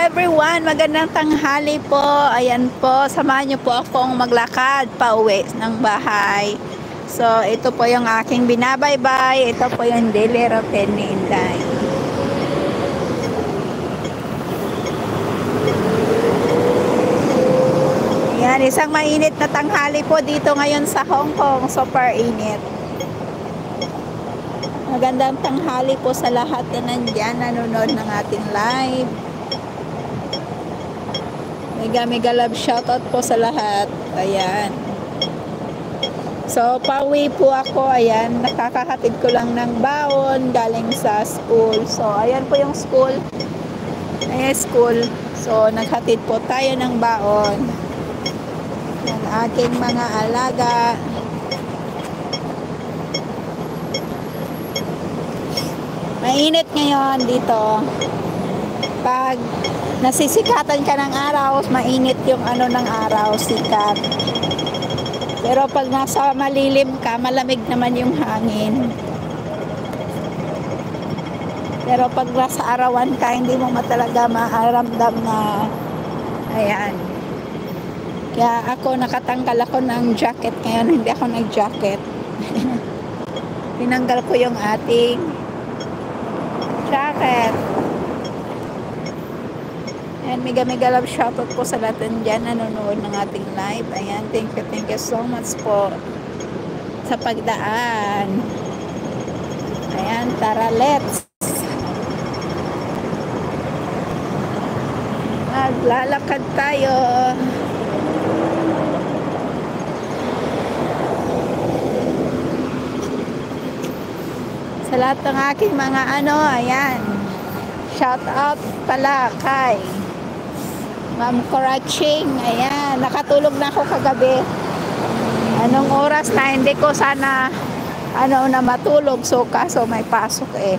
everyone, magandang tanghali po. Ayan po, samahan niyo po akong maglakad pa uwi ng bahay. So, ito po yung aking binabaybay. Ito po yung daily routine ni Inday. Ayan, isang mainit na tanghali po dito ngayon sa Hong Kong. Super init. Magandang tanghali po sa lahat na nandyan, nanonood ng ating live. Mega love shoutout po sa lahat. Ayan. So, pauwi po ako. Ayan, nakakahatid ko lang ng baon galing sa school. So, ayan po yung school. Ayan, school. So, naghatid po tayo ng baon ng aking mga alaga. Mainit ngayon dito. Pag nasisikatan ka ng araw, mainit yung ano ng araw, sikat. Pero pag nasa malilim ka, malamig naman yung hangin. Pero pag nasa arawan ka, hindi mo talaga maaramdam na ayan. Kaya ako, nakatanggal ako ng jacket ngayon, hindi ako nag-jacket. Tinanggal ko yung ating jacket. And mega love shoutout po sa lahat dyan nanonood ng ating live. Ayan, thank you so much po sa pagdaan. Ayan, tara, let's maglalakad tayo. Sa lahat ng aking mga ayan, shoutout pala kay Ma'am Koraching. Ayan, nakatulog na ako kagabi. Anong oras na hindi ko sana na matulog. So, kaso may pasok eh.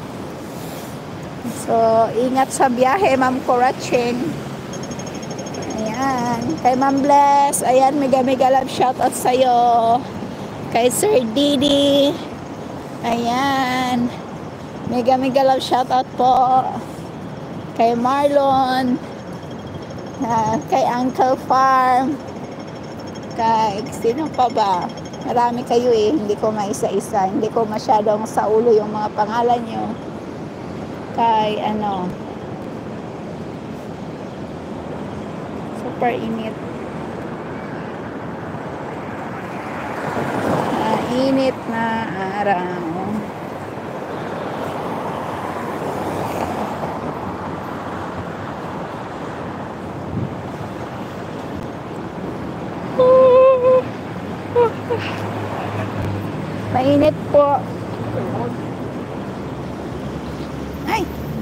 So, ingat sa biyahe, Ma'am Koraching. Ayan, kay Ma'am Bless. Ayan, mega love shoutout sa'yo. Kay Sir Didi. Ayan, mega love shoutout po. Kay Marlon. Kay Uncle Farm, kay sino pa ba? Marami kayo eh, hindi ko maisa-isa, hindi ko masyadong sa ulo yung mga pangalan nyo. Kay super init. Init na araw. Mainit po. Ay.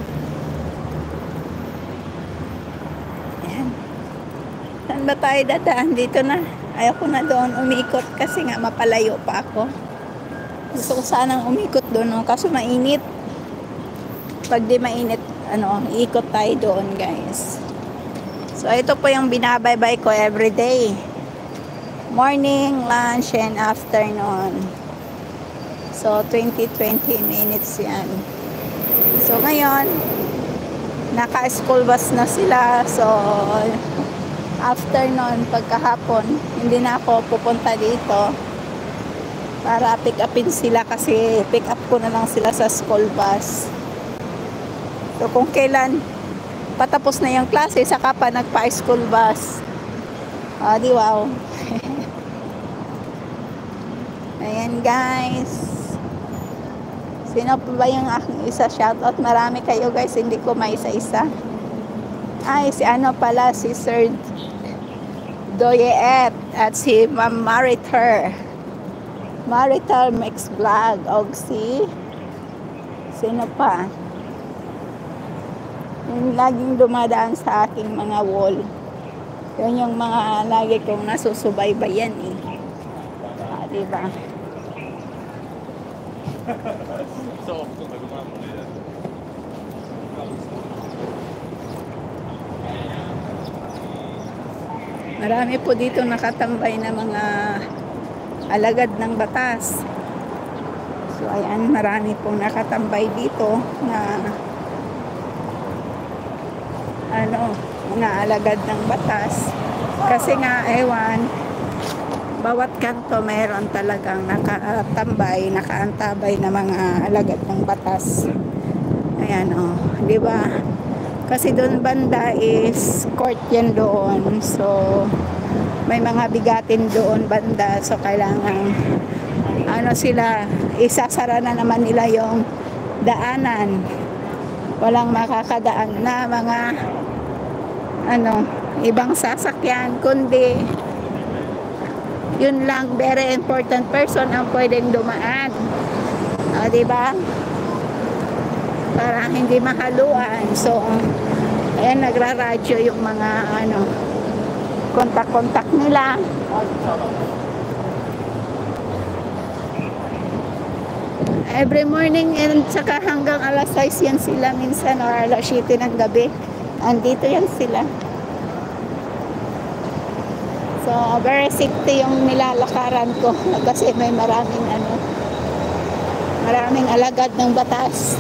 Ayan. Saan ba tayo dadaan? Dito na. Ayoko na doon umikot kasi nga mapalayo pa ako. Gusto ko sanang umikot doon, kaso mainit. Pag di mainit, iikot tayo doon, guys. So, ito po yung binabaybay ko everyday. Morning, lunch, and afternoon. So, 20 minutes yan. So, ngayon, naka-school bus na sila. So, afternoon, pagkahapon, hindi na ako pupunta dito para pick upin sila kasi pick up ko na lang sila sa school bus. So, kung kailan patapos na yung klase, saka pa nagpa-school bus. Di wow. Ayan, guys. Sino pa ba yung aking isa shoutout? Marami kayo, guys, hindi ko maisa-isa. Ay, si pala, si Sir Doyet at si Ma'am Maritar Mix Vlog. O si sino pa? Yung laging dumadaan sa aking mga wall. Yun yung mga lagi kong nasusubaybayan eh. Diba? Marami po dito nakatambay na mga alagad ng batas. So ayan, marami pong nakatambay dito na mga alagad ng batas. Kasi nga, ewan, bawat kanto mayroon talagang nakaantabay na mga alagad ng batas. Ayan, oh, di ba? Kasi doon banda is court yan doon. So, may mga bigatin doon banda. So, kailangan, sila, isasara na naman nila yung daanan. Walang makakadaan na mga, ibang sasakyan, kundi, yun lang, very important person ang pwedeng dumaan. O, di ba? Para hindi mahaluan. So, ayan, nagraradyo yung mga, kontak-kontak nila. Every morning and saka hanggang alas 6 yan sila minsan or alas 7 ng gabi. Andito yan sila. So, very safety yung nilalakaran ko kasi may maraming alagad ng batas.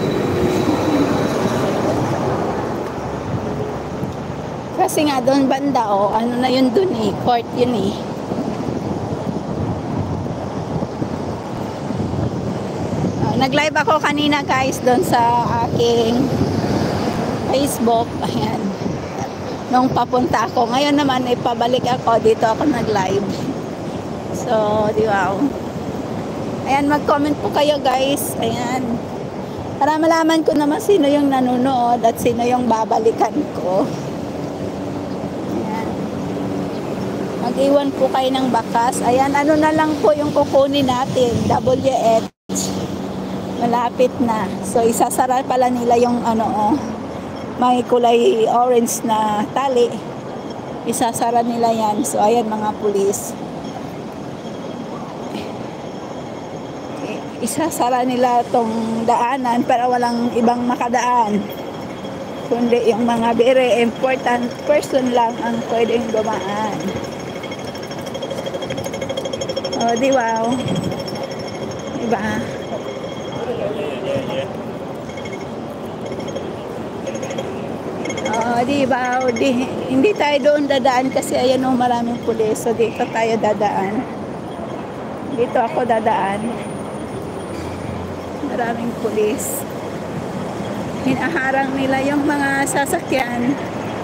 Kasi nga doon banda, na yun doon court yun nag-live ako kanina guys doon sa aking Facebook. Ayan. Nung papunta ako. Ngayon naman pabalik ako. Dito ako nag-live. So, di ba? Ayan, mag-comment po kayo guys. Ayan. Para malaman ko naman sino yung nanonood at sino yung babalikan ko. Ayan. Mag-iwan po kayo ng bakas. Ayan, na lang po yung kukunin natin. WH. Malapit na. So, isasara pala nila yung may kulay orange na tali. Isasara nila yan. So, ayan mga pulis. Isasara nila tong daanan para walang ibang makadaan. Kundi yung mga very important person lang ang pwedeng dumaan. O, di wow. Diba? Diba? Hindi tayo doon dadaan kasi ayan maraming pulis. So, dito tayo dadaan. Dito ako dadaan. Maraming pulis. Hinaharang nila yung mga sasakyan.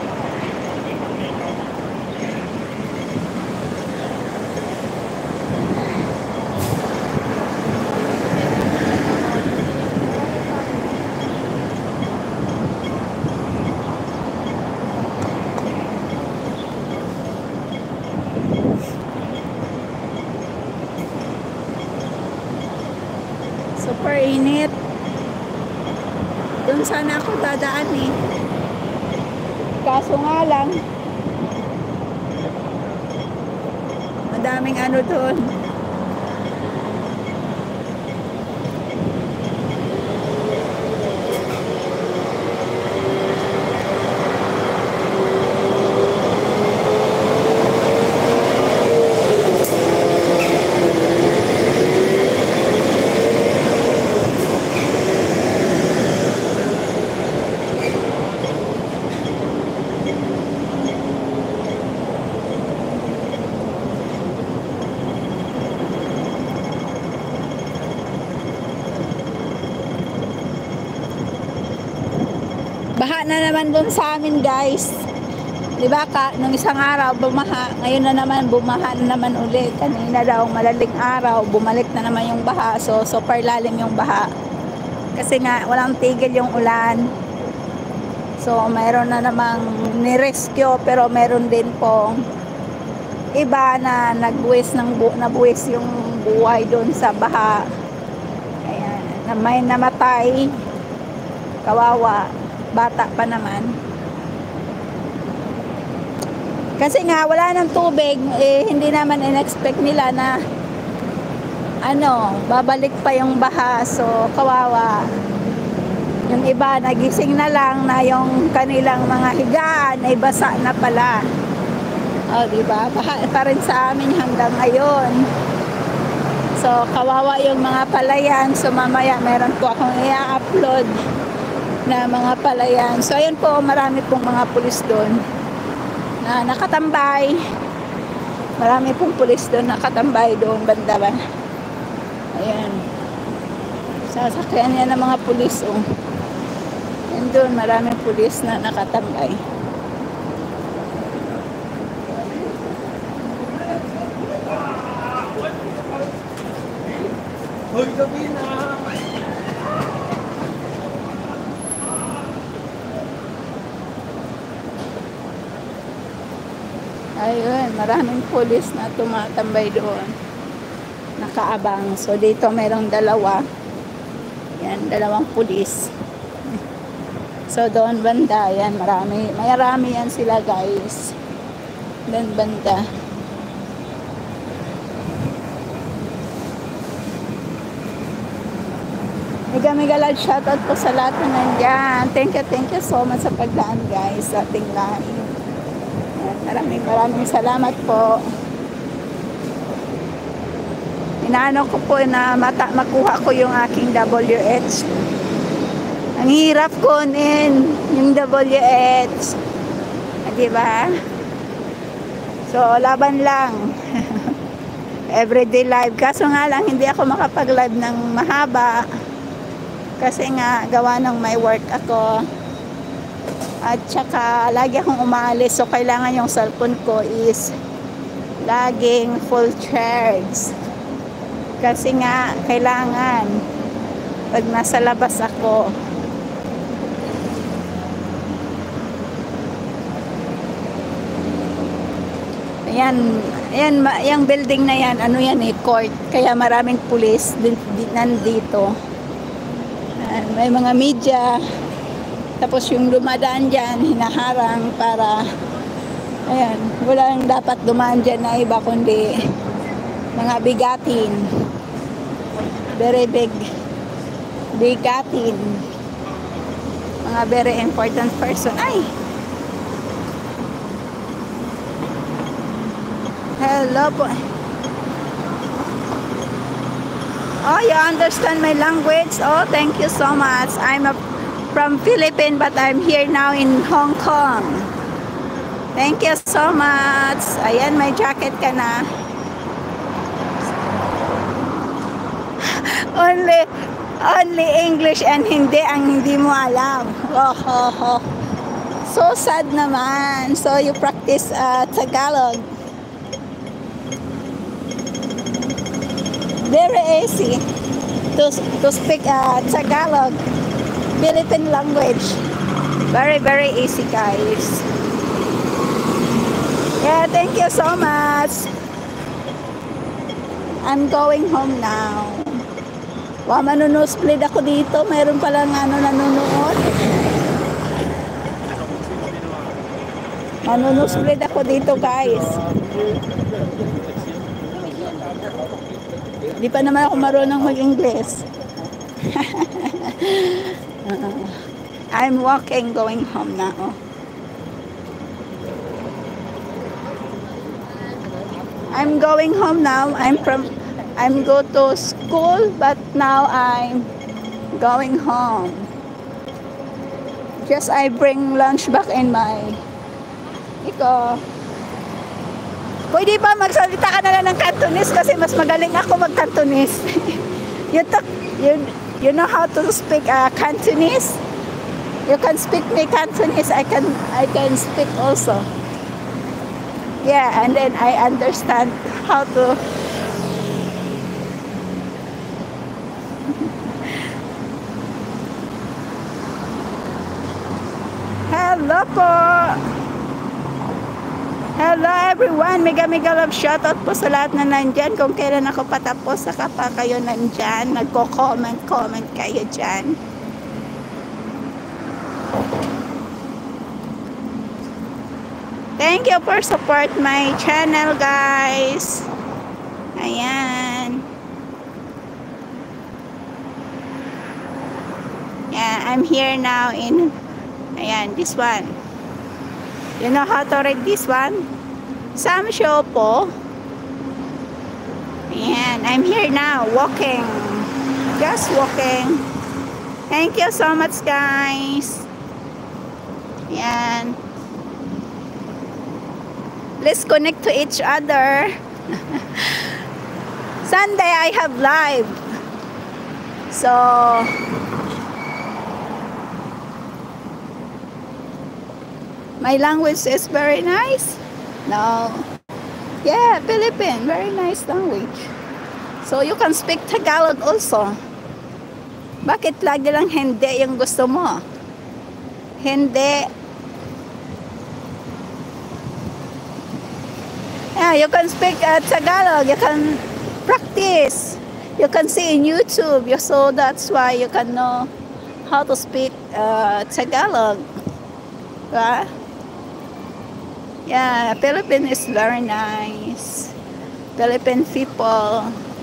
Super init. Doon sana ako dadaan kaso nga lang madaming doon. Baha na naman doon sa amin guys. Diba nung isang araw bumaha, ngayon na naman bumaha na naman ulit. Kanina daw malaling araw, bumalik na naman yung baha. So super lalim yung baha. Kasi nga walang tigil yung ulan. So mayroon na namang ni-rescue pero meron din pong iba na nabuwis yung buhay doon sa baha. Ayan, na may namatay. Kawawa. Bata pa naman. Kasi nga wala ng tubig, hindi naman in-expect nila na babalik pa yung baha. So kawawa. Yung iba nagising na lang na yung kanilang mga higaan ay basa na pala. Diba? Baha pa rin sa amin hanggang ngayon. So kawawa yung mga palayan. So mamaya meron po akong i-upload na mga palayan. So ayan po, marami pong mga pulis doon na nakatambay. Marami pong pulis doon nakatambay doon banda ba. Ayan. Sasakyan yan ng mga pulis. Oh. Yan doon, maraming pulis na nakatambay. Hoy, gabi na! Ayun, maraming pulis na tumatambay doon. Nakaabang. So, dito mayroong dalawa. Yan, dalawang pulis. So, doon banda. Yan, marami. Marami yan sila, guys. Doon banda. Mega large shoutout po sa lahat na nandyan. Thank you so much sa pagdaan, guys, sa ating live. Maraming salamat po. Inaano ko po na makuha ko yung aking WH. Ang hirap kunin yung WH. Diba? So, laban lang. Everyday live. Kaso nga lang, hindi ako makapag-live ng mahaba. Kasi nga, gawa ng may work ako. At saka, lagi akong umalis. So, kailangan yung cellphone ko is laging full charge. Kasi nga, kailangan pag nasa labas ako. Ayan, yung building na yan, ano yan eh, court. Kaya maraming pulis nandito. May mga media. Tapos yung dumadaan dyan, hinaharang para, ayan, walang dapat dumaan dyan na iba kundi mga bigatin. Very big bigatin. Mga very important person. Ay! Hello po. Oh, you understand my language? Oh, thank you so much. I'm from Philippines, but I'm here now in Hong Kong. Thank you so much. Ayan, may jacket ka na. Only English and Hindi ang hindi mo alam. Oh. So sad naman. So you practice Tagalog. Very easy to speak Tagalog, Philippine language. Very easy, guys. Yeah, thank you so much. I'm going home now. Wow, manunosplid ako dito. Mayroon palang nanonood. Manunosplid ako dito, guys. Di pa naman ako marunong mag-English. I'm walking, going home now. I'm going home now. I'm go to school, but now I'm going home. Just I bring lunch back in my. Pwede ba magsalita ka na lang ng Cantonese kasi mas magaling ako mag-Cantonese. you know how to speak Cantonese? You can speak me Cantonese. I can speak also. Yeah, and then I understand how to. Hello po. Hello everyone, mega love shoutout po sa lahat na nandyan. Kung kailan ako patapos, saka pa kayo nandyan, nagko-comment kayo dyan. Thank you for support my channel, guys. Ayan. Yeah, I'm here now in, ayan, this one. You know how to read this one? Samsho po. Ayan, I'm here now, walking. Just walking. Thank you so much, guys. Yan. Let's connect to each other. Sunday, I have live. So, my language is very nice. No. Yeah, Philippine. Very nice language. So, you can speak Tagalog also. Bakit lagi lang hindi yung gusto mo? Hindi. Yeah, you can speak Tagalog. You can practice. You can see in YouTube. So, that's why you can know how to speak Tagalog. Right? Yeah, Philippines is very nice. Philippine people.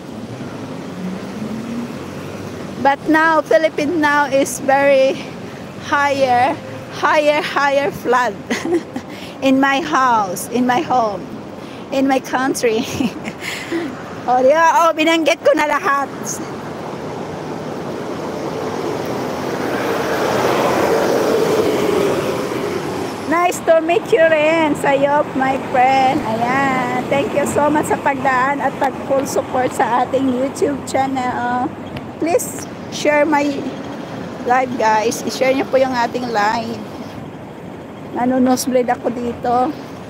But now, Philippines now is very higher flood in my house, in my home, in my country. Oh, yeah, binanggit ko na lahat. Nice to meet you rin, Sayop, my friend. Ayan. Thank you so much sa pagdaan at pag-full support sa ating YouTube channel. Please share my live, guys. I-share niyo po yung ating live. Nanonosblade ako dito.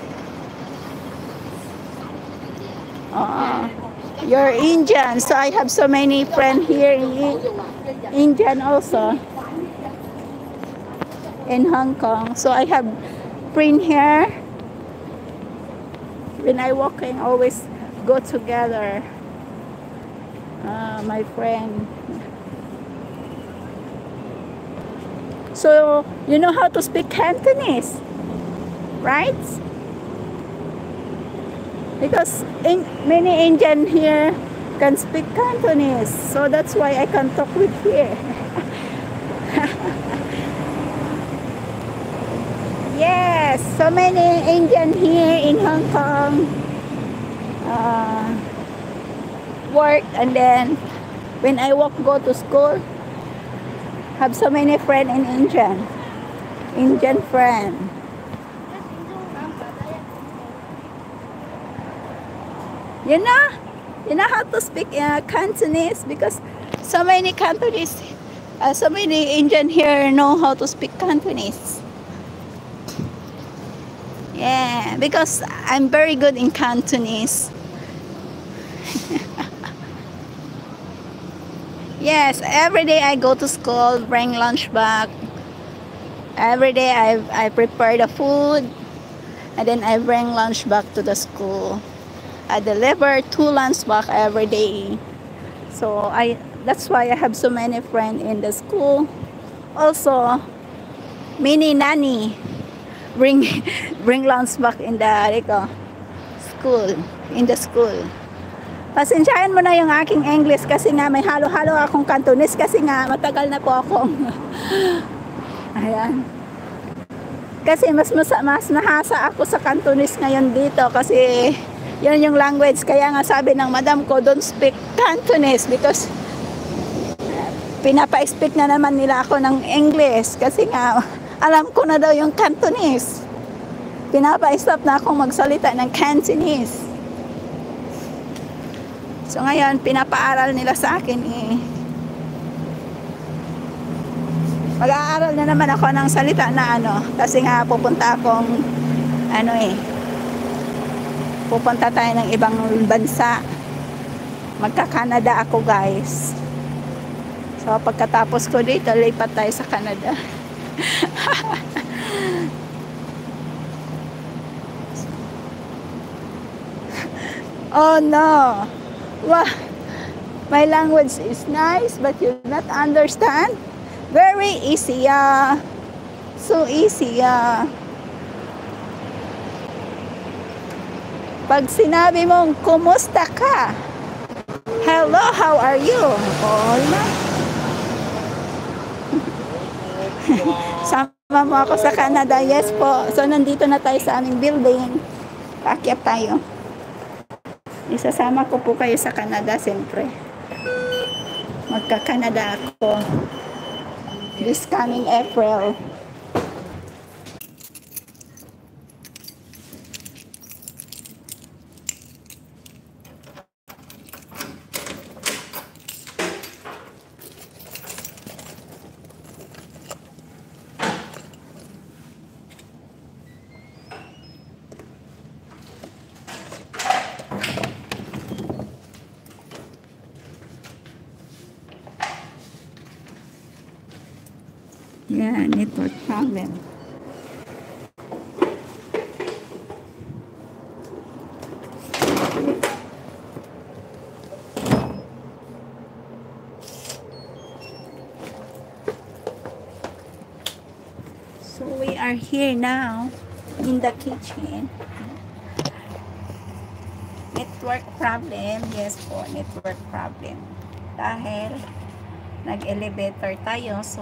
You're Indian, so I have so many friends here in Indian also. In Hong Kong. So I have print here. When I walking, always go together. My friend. So you know how to speak Cantonese, right? Because many Indian here can speak Cantonese, so that's why I can talk with here. Yes, so many Indian here in Hong Kong work, and then when I go to school, have so many friends in Indian friend. You know how to speak Cantonese, because so many Cantonese, so many Indian here know how to speak Cantonese. Yeah, because I'm very good in Cantonese. Yes, every day I go to school, bring lunch back. Every day I prepare the food, and then I bring lunch back to the school. I deliver 2 lunch back every day. So that's why I have so many friends in the school. Also, mini nanny bring lunch back in the school. Pasensyahan mo na yung aking English kasi nga may halo-halo akong Cantonese kasi nga matagal na po akong ayan. Kasi mas nahasa ako sa Cantonese ngayon dito kasi yun yung language. Kaya nga sabi ng madam ko, don't speak Cantonese, because pinapa-speak na naman nila ako ng English kasi nga alam ko na daw yung Cantonese. Pinapa-stop na akong magsalita ng Cantonese. So ngayon, pinapaaral nila sa akin mag-aaral na naman ako ng salita na kasi nga pupunta tayo ng ibang bansa. Magka-Canada ako, guys. So pagkatapos ko dito, lipat tayo sa Canada. Oh no. Wow. My language is nice, but you not understand. Very easy, so easy, Pag sinabi mong kumusta ka, hello, how are you? Oh no. Sama mo ako sa Canada. Yes po. So nandito na tayo sa aming building. Paakyat tayo. Isasama ko po kayo sa Canada, siyempre. Magka-Canada ako. this coming April. Yeah, network problem. So we are here now in the kitchen. Network problem. Yes po, network problem. Dahil nag-elevator tayo, so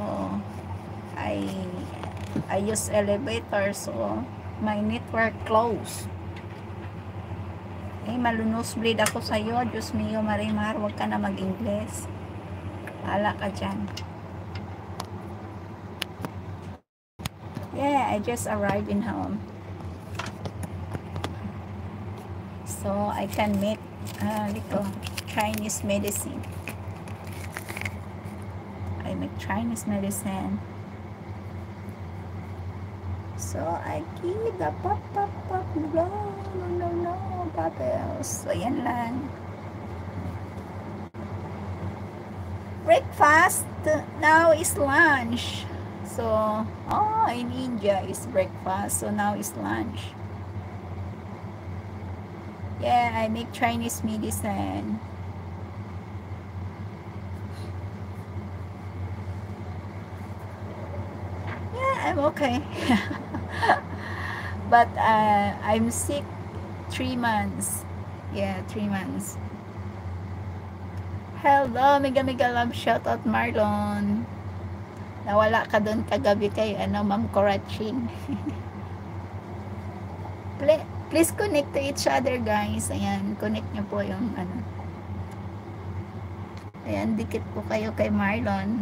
I use elevator, so my network close. Malunos bleed ako sa'yo. Diyos mio, Marimar, huwag ka na mag-Ingles. Ala ka dyan. Yeah, I just arrived in home. So I can make Chinese medicine. I make Chinese medicine. So I give the pop no bubbles. So yan lang. Breakfast now is lunch. So in India is breakfast, so now is lunch. Yeah, I make Chinese medicine. Yeah, I'm okay. But I'm sick 3 months. Yeah, 3 months. Hello, mega love, shout out Marlon. Nawala ka doon kagabi kay Ma'am Koraching. Please connect to each other, guys. Ayan, connect nyo po yung Ayan, dikit po kayo kay Marlon.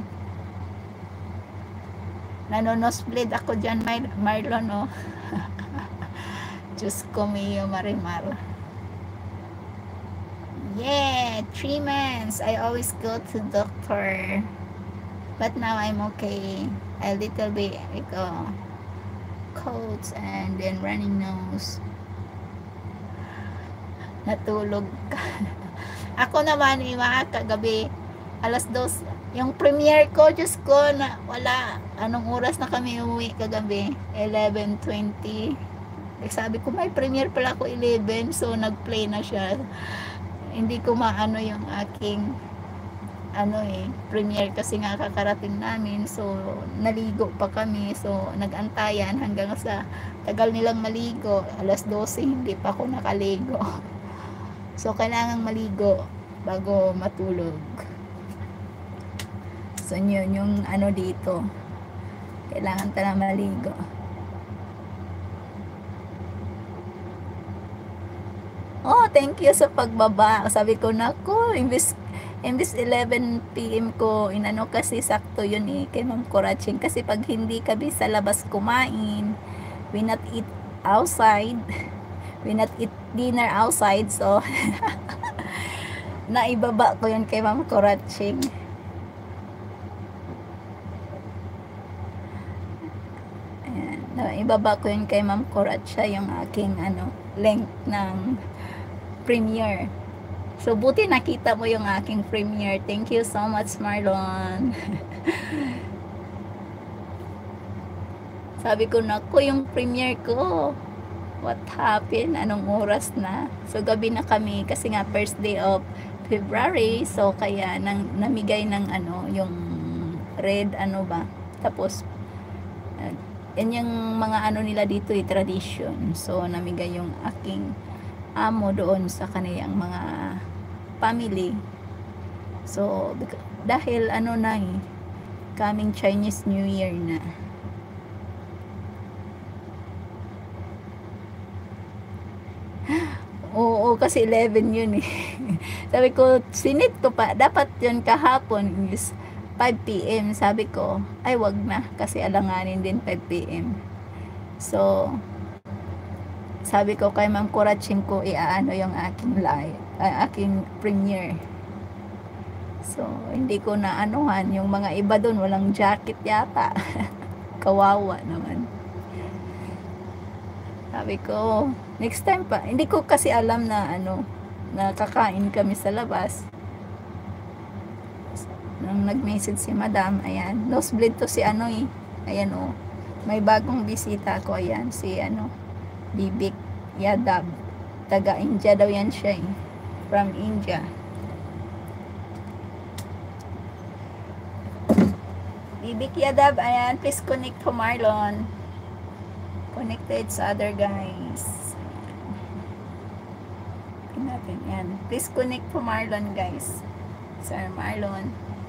Nanonosblade ako dyan, Marlon, oh. Diyos ko miyo, Marimar. Yeah, 3 months. I always go to doctor. But now I'm okay. A little bit like colds and then running nose. Natulog. Ako naman, mga kagabi, alas 2, yung premiere ko, Diyos ko, na wala. Anong oras na kami umuwi kagabi? 11:20. Sabi ko, may premiere pala ako 11, so nag-play na siya. Hindi ko maano yung aking premiere kasi nga kakarating namin, so naligo pa kami, so nag-antayan hanggang sa tagal nilang maligo, alas 12 hindi pa ako nakaligo. So kailangang maligo bago matulog. So yun yung dito, kailangan talaga maligo. Oh, thank you sa pagbaba. Sabi ko, nako, imbis 11 PM ko, kasi sakto yun kay Ma'am Koraching. Kasi pag hindi kami sa labas kumain, we not eat outside, we not eat dinner outside, so naibaba ko yun kay Ma'am Koraching. Ayan, naibaba ko yun kay Ma'am Koraching, yung aking length ng premiere. So, buti nakita mo yung aking premiere. Thank you so much, Marlon. Sabi ko, naku, yung premiere ko. What happened? Anong oras na? So, gabi na kami kasi nga first day of February. So, kaya namigay ng yung red ba. Tapos, yan yung mga nila dito, tradition. So, namigay yung aking amo doon sa kaniyang mga family. So dahil coming Chinese New Year na. Oo, kasi 11 yun Sabi ko, sinit ko pa, dapat yun kahapon is 5 p.m. Sabi ko, ay wag na kasi alanganin din 5 p.m. So, sabi ko kay Ma'am Kuraching ko iaano yung aking live, aking premiere. So, hindi ko na anuhan. Yung mga iba doon, walang jacket yata. Kawawa naman. Sabi ko, next time pa. Hindi ko kasi alam na nakakain kami sa labas. Nung nag-message si Madam, ayan. Nosebleed to si Ayan o. May bagong bisita ko, ayan. Si Bibik Yadav. Taga India daw yan siya eh. From India. Bibik Yadav, ayan. Please connect to Marlon. Connect to each other, guys. Natin yan. Please connect to Marlon, guys. Sir Marlon.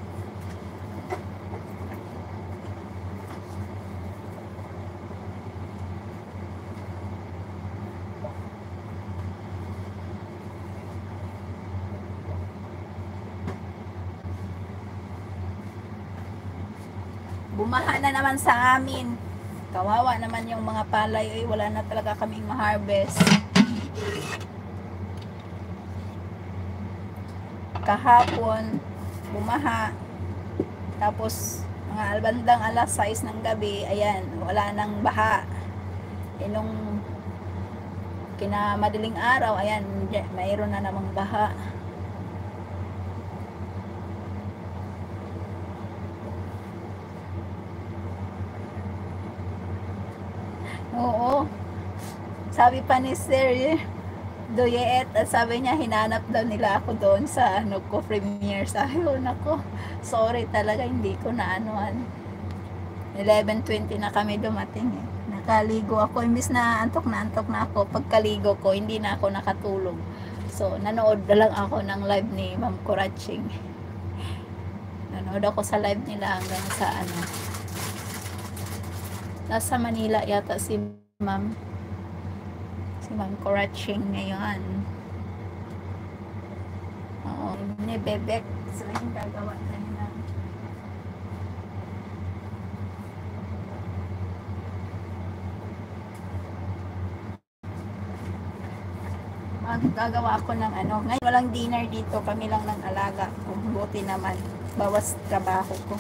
Bumaha na naman sa amin. Kawawa naman yung mga palay. Ay, wala na talaga kaming ma-harvest. Kahapon, bumaha. Tapos, mga bandang alas 6 ng gabi, ayan, wala nang baha. Nung kinamadaling araw, ayan, mayroon na namang baha. Oo. Sabi pa ni Sir Doyet, sabi niya hinanap daw nila ako doon sa ko premiere. Sabi ko, nako, sorry talaga, hindi ko na anuhan. 11:20 na kami dumating eh. Nakaligo ako, imbis na antok na ako. Pagkaligo ko, hindi na ako nakatulog. So, nanood na lang ako ng live ni Ma'am Kuraching. Nanood ako sa live nila hanggang sa nasa Manila yata si Ma'am Kuraching ngayon. Oo, ni Bebek. So, yung gagawa na nila. Gagawa ako ng ngayon walang dinner dito, kami lang ng alaga ko. Buti naman, bawas trabaho ko.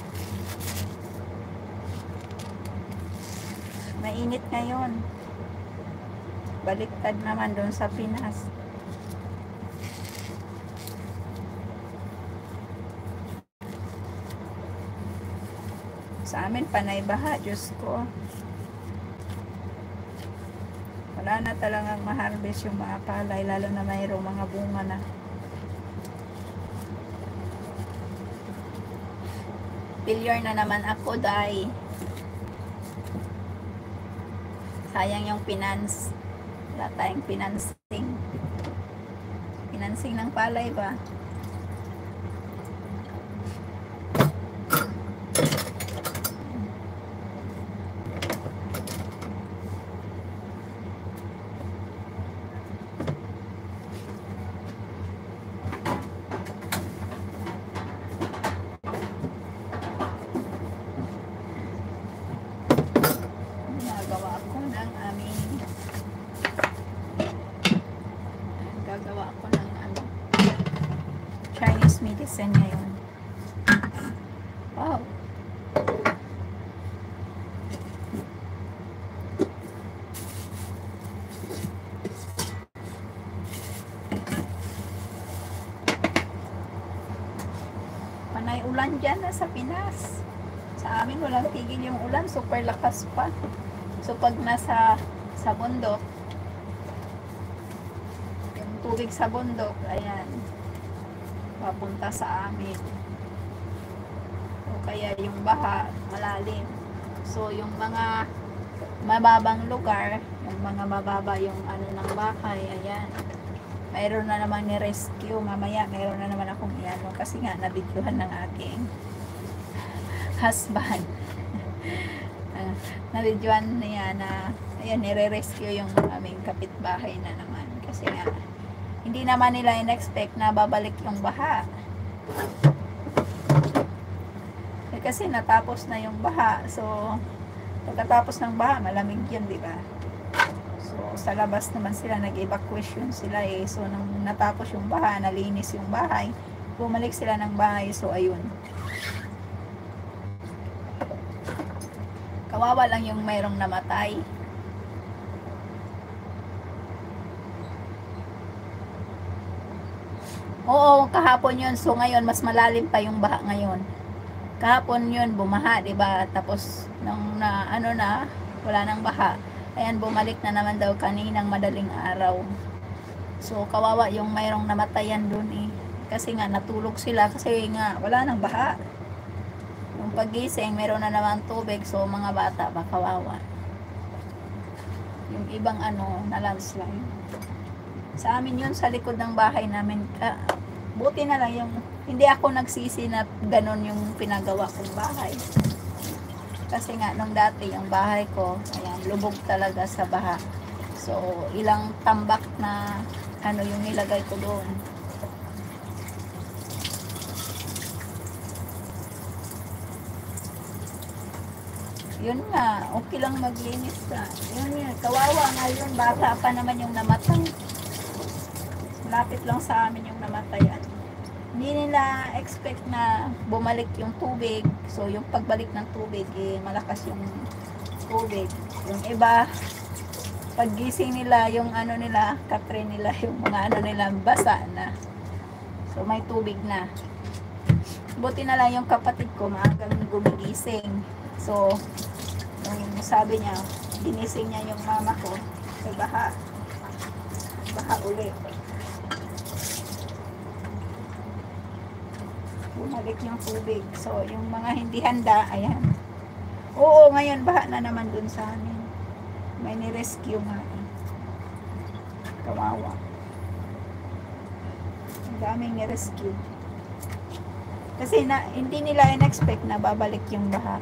Mainit ngayon. Baliktad naman doon sa Pinas. Sa amin panay baha, Diyos ko. Wala na talagang ma-harvest yung mga palay, lalo na mayroong mga bunga na. Failure na naman ako, dahil sayang yung finance. Wala tayong financing. Financing ng palay ba? Chinese medicine ngayon. Wow. Panay ulan dyan sa Pinas. Sa amin walang tigil yung ulan, super lakas pa. So pag nasa bundok, yung tubig sa bundok, ayan, papunta sa amin. O kaya yung baha, malalim. So yung mga mababang lugar, yung mga mababa yung ng bahay, ayan, mayroon na naman ni rescue. Mamaya mayroon na naman akong kasi nga nabidyohan ng aking husband. Nabidyohan niya na ayan, nire-rescue yung aming kapitbahay na naman, kasi nga hindi naman nila in-expect na babalik yung baha. kasi natapos na yung baha. So, pagkatapos ng baha, malamig yun, di ba? So, sa labas naman sila, nag-evacuation sila eh. So, nung natapos yung baha, nalinis yung bahay, bumalik sila ng bahay. So, ayun. Kawawa lang yung mayroong namatay. Oo, kahapon yun. So, ngayon, mas malalim pa yung baha ngayon. Kahapon yun, bumaha, diba? Tapos, nung wala nang baha. Ayan, bumalik na naman daw kaninang madaling araw. So, kawawa yung mayroong namatayan dun eh. Kasi nga, natulog sila. Kasi nga, wala nang baha. Yung pagising, meron na naman tubig. So, mga bata, kawawa. Yung ibang na-landslide. Sa amin yun, sa likod ng bahay namin. Buti na lang yung, hindi ako nagsisi na ganun yung pinagawa kong bahay. Kasi nga, nung dati, yung bahay ko, ayan, lubog talaga sa baha. So, ilang tambak na, yung nilagay ko doon. Yun nga, okay lang maglinis ka. Yun nga, kawawa nga yun, bata pa naman yung namatay. Malapit lang sa amin yung namatayan. Hindi nila expect na bumalik yung tubig. So, yung pagbalik ng tubig, malakas yung tubig. Yung iba, paggising nila, yung nila, katrin nila, yung mga nila, basa na. So, may tubig na. Buti na lang yung kapatid ko, maagang gumigising. So, yung sabi niya, ginising niya yung mama ko, sa baha ulit. Bumalik yung tubig. So, yung mga hindi handa, ayan. Oo, ngayon, baha na naman dun sa amin. May ni-rescue nga eh. Kawawa. Ang daming ni-rescue. Kasi hindi nila in-expect na babalik yung baha.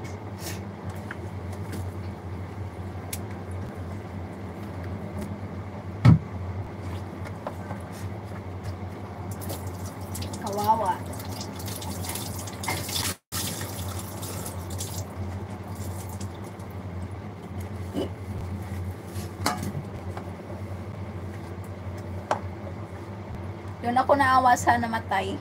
Kawawa. Doon ako naawa sa namatay.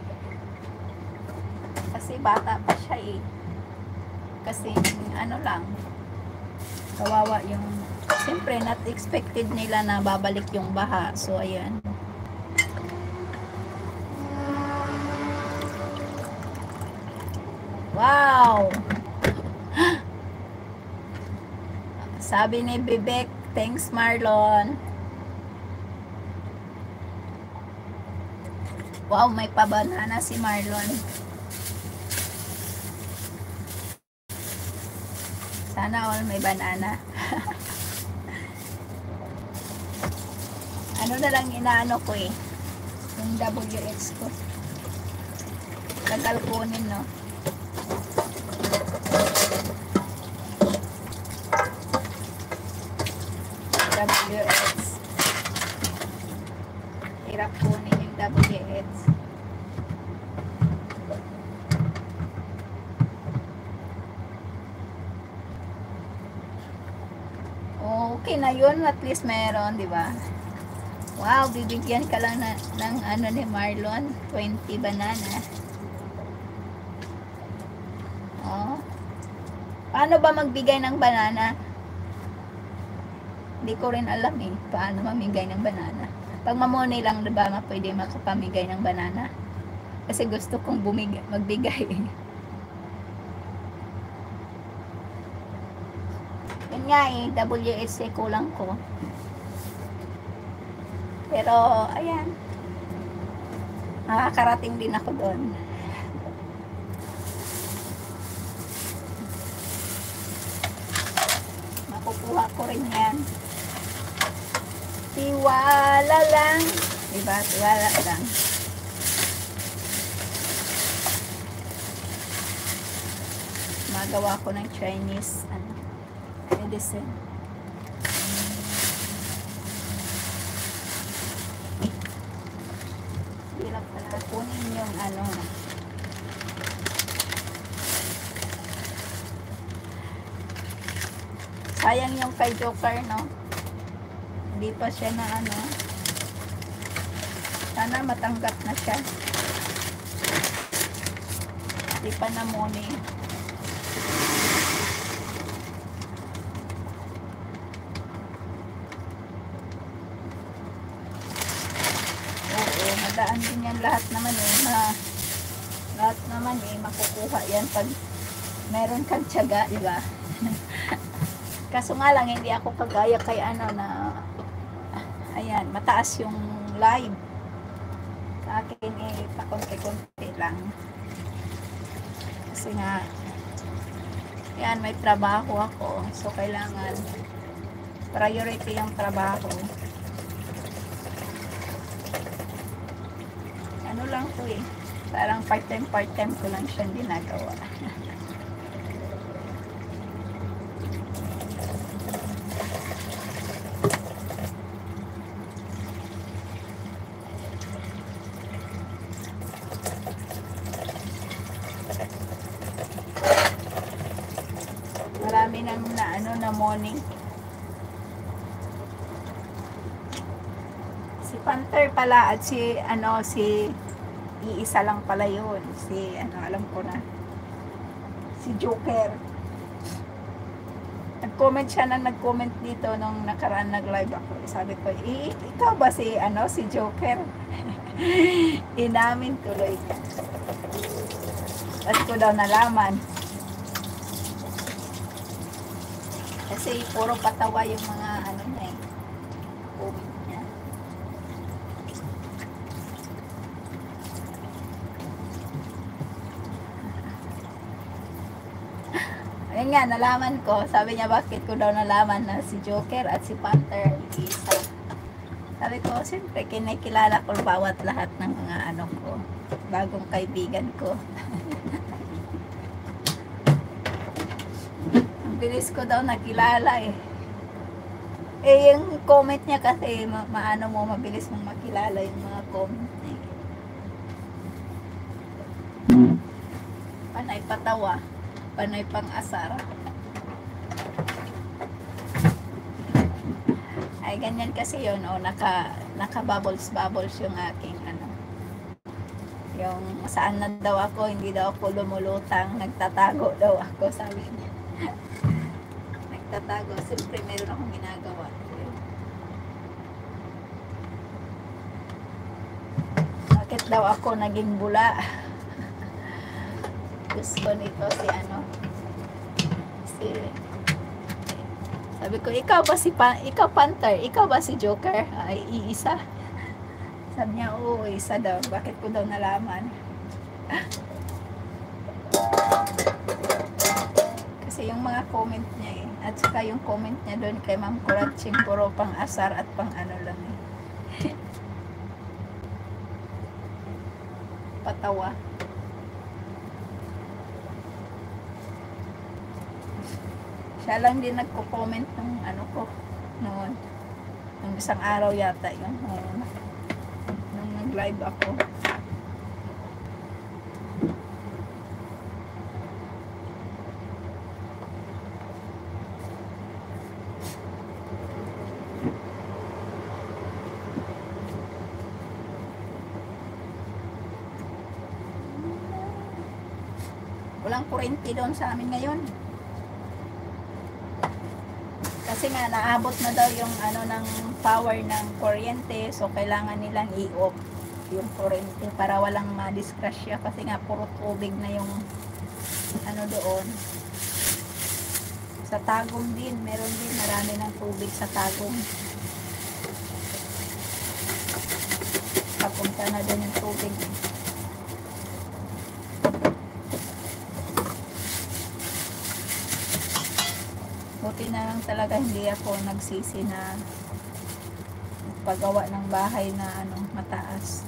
Kasi bata pa siya eh. Kasi lang. Kawawa yung, siyempre not expected nila na babalik yung baha. So ayan. Wow! Sabi ni Bibek, thanks Marlon. Wow, may pa-banana si Marlon. Sana all may banana. Na lang inaano ko eh. Yung WH ko. Tagal kunin, no? WH. Hirap kunin yung WH. Okay na yun, at least meron, di ba? Wow, bibigyan ka lang ng ni Marlon, 20 banana. Oh. Paano ba magbigay ng banana? Hindi ko rin alam eh, paano mamigay ng banana. Pag mamuni lang, diba, pwede makapamigay ng banana? Kasi gusto kong magbigay eh. Yun nga eh, WHC kulang ko. Pero, ayan. Makakarating din ako doon. Makukuha ko rin yan. Tiwala lang. Diba? Tiwala lang. Magawa ko ng Chinese medicine. Hirap pala kunin yung Sayang yung kay Joker, no? Hindi pa siya na ano. Sana matanggap na siya. Hindi pa na muni. Oo, madaan din yan lahat naman eh. Lahat naman eh, makukuha yan pag meron kang tiyaga, di ba? Kaso nga lang, hindi ako kagaya kay ano na, ayan, mataas yung live. Sa akin eh, pakunti-kunti lang. Kasi nga, yan, may trabaho ako. So, kailangan priority yung trabaho. Ano lang to eh. Parang part-time ko lang siyang ginagawa. Marami nang na morning. Si Panther pala at si iisa lang pala yun. Si alam ko na. Si Joker. Nag-comment dito nung nakaraan nag-live ako. Sabi ko, ikaw ba si Joker? Inamin tuloy. At ko daw nalaman. Kasi puro patawa yung mga niya eh. Comment niya. Ayun nga, nalaman ko. Sabi niya, bakit ko daw nalaman na si Joker at si Panther isa. Sabi ko, siyempre, kinikilala ko bawat lahat ng mga ko. Bagong kaibigan ko. Bilis ko daw nakilala eh. Eh, yung comment niya kasi, mabilis mong makilala yung mga comment niya. Panay patawa, panay pang-asar. Ay, ganyan kasi yun, naka-bubbles yung aking yung saan na daw ako, hindi daw ako lumulutang, nagtatago daw ako, sabi niya. Nagtatago, siyempre meron akong ginagawa. Bakit daw ako naging bula? Gusto nito sabi ko, ikaw Panther, ikaw ba si Joker? Ay, iisa. Sabi niya, oo, isa daw. Bakit ko daw nalaman? Kasi yung mga comment niya eh. At saka yung comment niya doon kay Ma'am Kuratching, puro pang asar at pang lang eh. Patawa. Siya lang din nagko-comment ng ko noon. Nung isang araw yata yun. Nung nag-live ako. Walang kurente doon sa amin ngayon. Kasi nga naabot na daw yung ng power ng kuryente, so kailangan nilang i-off yung kuryente para walang ma-disgrasya kasi nga puro tubig na yung doon. Sa Tagum din, meron din marami ng tubig sa Tagum. Papunta na doon yung tubig. Buti na lang talaga hindi ako nagsisi na paggawa ng bahay na mataas.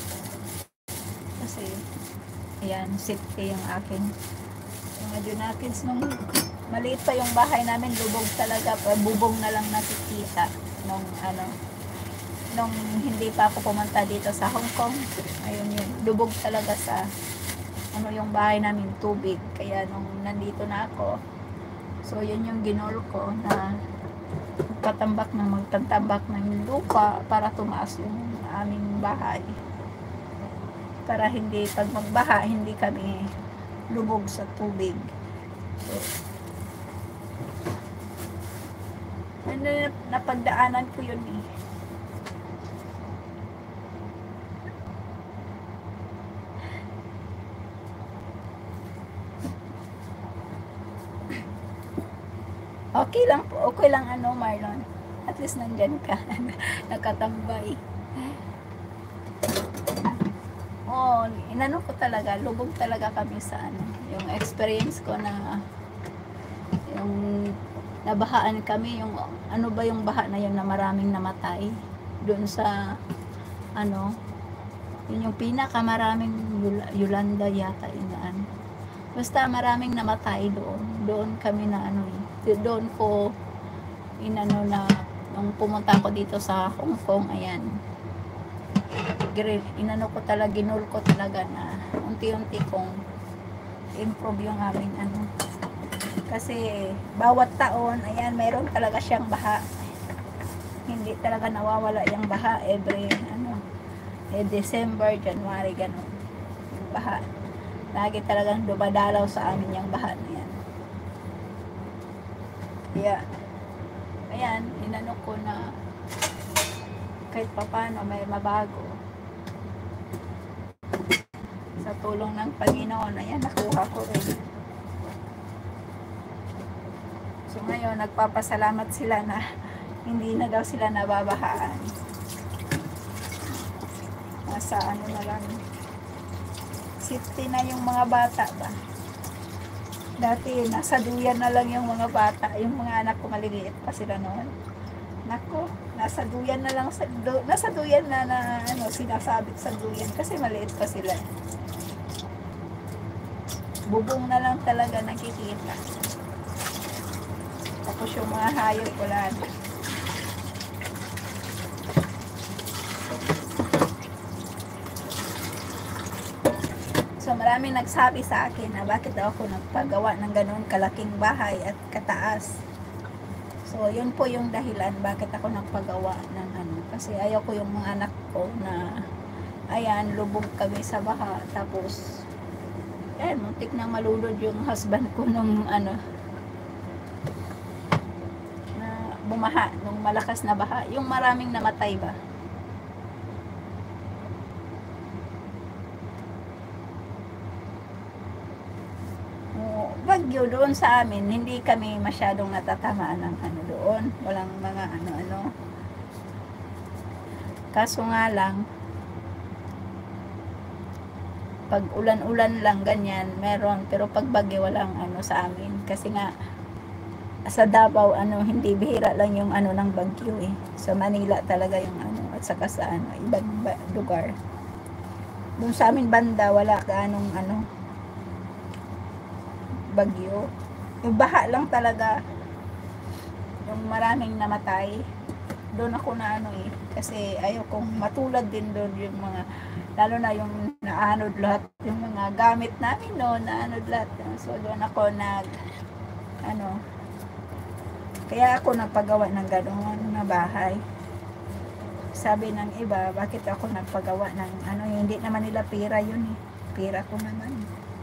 Kasi ayan, safety yung akin. Yung natin nung maliit pa yung bahay namin, lubog talaga, bubong na lang nakikita nung nung hindi pa ako pumunta dito sa Hong Kong. Ayun yun, lubog talaga sa yung bahay namin, tubig. Kaya nung nandito na ako, So, yun yung ginol ko na magtatambak ng lupa para tumaas yung aming bahay. Para hindi, pag magbaha, hindi kami lubog sa tubig. So, napagdaanan ko yun eh. Okay lang ano, Marlon. At least nandyan ka. Nakatambay. Oh, inano ko talaga, lubog talaga kami sa ano. Yung experience ko na yung nabahaan kami, yung ano ba yung baha na yun na maraming namatay doon sa ano, yun yung pinakamaraming Yolanda yata inaan. Basta maraming namatay doon kami na ano doon ko inano na nung pumunta ako dito sa Hong Kong, ayan, inano ko talaga, ginol ko talaga na unti-unti kong improve yung aming ano, kasi bawat taon, ayan, mayroon talaga siyang baha, hindi talaga nawawala yung baha every ano, December, January, ganun yung baha, lagi talagang dumadalaw sa amin yung baha na yan. Yeah. Ayan, inano ko na kahit papano may mabago. Sa tulong ng Panginoon, ayan, nakuha ko rin. So ngayon, nagpapasalamat sila na hindi na daw sila nababahaan. Nasa ano na lang, safety na yung mga bata ba. Dati, nasa duyan na lang yung mga bata, yung mga anak ko maliliit pa sila noon. Nako, nasa duyan na lang, nasa duyan na ano, sinasabit sa duyan kasi maliit pa sila. Bubong na lang talaga nakikita. Tapos yung mga hayop wala na. So maraming nagsabi sa akin na bakit daw ako nagpagawa ng ganoon kalaking bahay at kataas. So yun po yung dahilan bakit ako nagpagawa ng ano. Kasi ayaw ko yung mga anak ko na ayan, lubog kami sa baha. Tapos ayan, muntik nang malulod yung husband ko nung ano, na bumaha, nung malakas na baha. Yung maraming namatay ba. Bagyo doon sa amin, hindi kami masyadong natatamaan ng ano doon. Walang mga ano-ano. Kaso nga lang, pag ulan-ulan lang ganyan, meron. Pero pag bagyo, walang ano sa amin. Kasi nga, sa Davao, ano, hindi bihira lang yung ano ng bagyo eh. Sa Manila talaga yung ano, at saka sa ano, ibang lugar. Doon sa amin banda, wala ka anong ano, bagyo. Yung baha lang talaga, yung maraming namatay, doon ako na ano eh, kasi ayaw kong matulad din doon yung mga, lalo na yung naanod lahat, yung mga gamit namin noon, naanod lahat. So doon ako ano, kaya ako nagpagawa ng gano'n na bahay. Sabi ng iba, bakit ako nagpagawa ng ano, hindi naman nila pera yun eh, pera ko naman.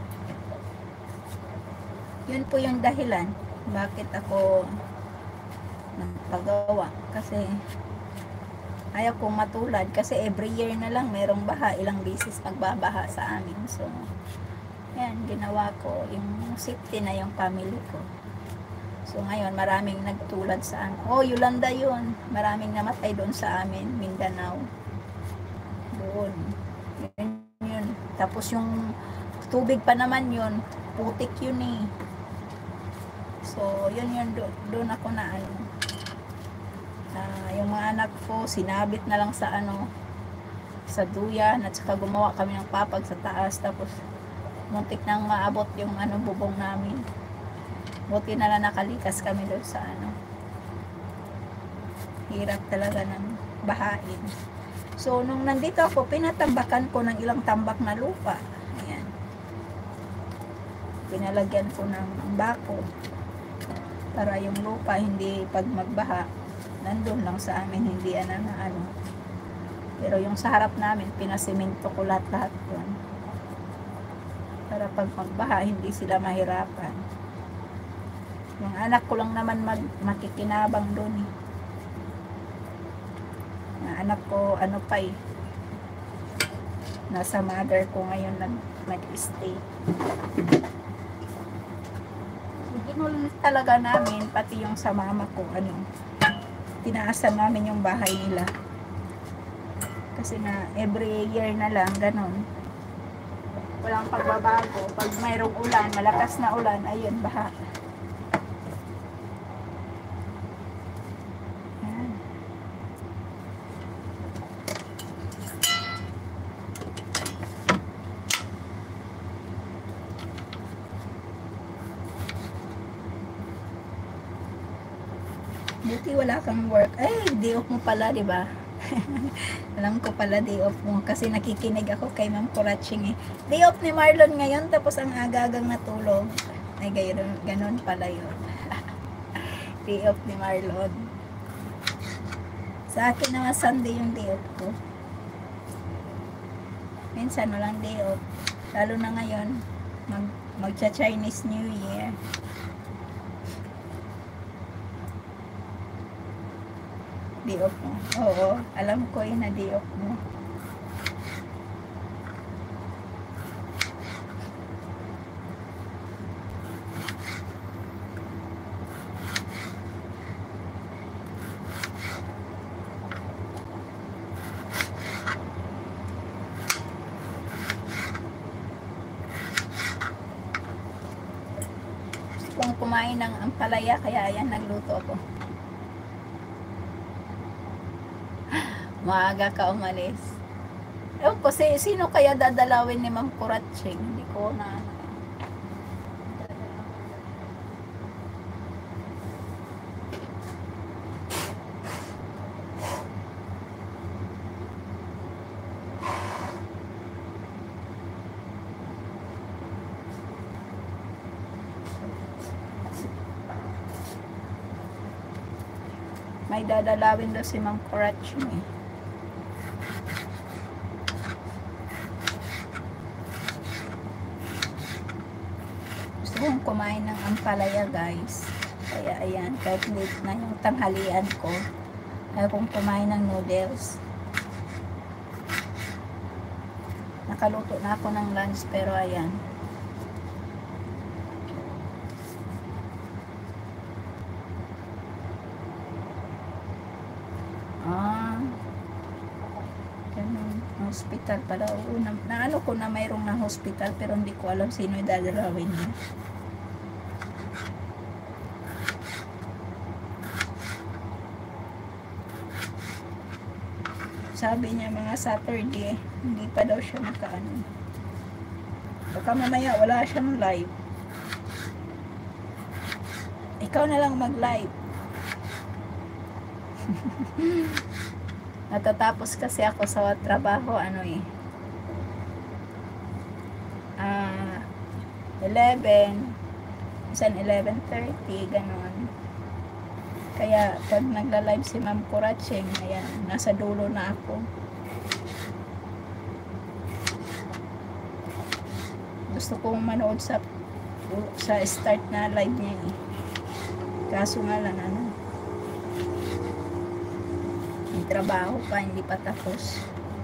Yun po yung dahilan bakit ako nagpagawa, kasi ayaw kong matulad, kasi every year na lang merong baha, ilang beses magbabaha sa amin. So yan, ginawa ko yung safety na yung family ko. So ngayon maraming nagtulad sa amin. Oh, Yolanda yun, maraming namatay doon sa amin, Mindanao doon. Yun. Tapos yung tubig pa naman yun, putik yun eh. So, yun doon ako na ano, yung mga anak ko, sinabit na lang sa ano, sa duyan, at saka gumawa kami ng papag sa taas, tapos muntik nang maabot yung ano, bubong namin. Buti na lang nakalikas kami doon sa ano, hirap talaga ng bahain. So, nung nandito ako, pinatambakan ko ng ilang tambak na lupa. Ayan. Pinalagyan ko ng bako. para yung lupa hindi pag magbaha nandun lang sa amin, hindi na ano. Pero yung sa harap namin pinasiminto ko lahat yun para pag magbaha hindi sila mahirapan. Yung anak ko lang naman makikinabang doon eh. Yung anak ko ano pa eh, nasa mother ko ngayon nag-stay. Ginul talaga namin, pati yung sa mama ko, ano, tinaasan namin yung bahay nila. Kasi na every year na lang, ganon. Walang pagbabago. Pag mayroong ulan, malakas na ulan, ayun, baha. Yan. Buti wala kang work. Ay, day off mo pala, di ba? Alam ko pala day off mo kasi nakikinig ako kay Ma'am Kuraching eh. Day off ni Marlon ngayon tapos ang agagang natulog. Ay, ganon pala yun. Day off ni Marlon. Sa akin naman Sunday yung day off ko. Minsan walang day off. Lalo na ngayon, magcha-Chinese New Year. Day off mo. Oo, alam ko yun na day off mo. Gusto kong kumain ng ampalaya kaya ayan, nagluto ako. Maaga ka umalis. Ewan ko, sino kaya dadalawin ni Ma'am Kuraching? Hindi ko na ano. May dadalawin daw si Ma'am Kuraching eh. Kung kumain ng ampalaya guys, kaya ayan, kahit late na yung tanghalian ko, ayaw kong kumain ng noodles. Nakaluto na ako ng lunch pero ayan, ganun, hospital pala. Oo, na ano ko na mayroong na hospital pero hindi ko alam sino yung dadalawin niya. Sabi niya mga Saturday, hindi pa daw siya makaano. Baka mamaya wala siyang live. Ikaw na lang mag-live. Natatapos kasi ako sa trabaho, ano eh. 11, minsan 11:30, ganon. Kaya pag nagla-live si Ma'am Kuraching, ayan, nasa dulo na ako. Gusto kong manood sa start na live niya eh. Kaso nga lang ano, may trabaho pa, hindi pa tapos.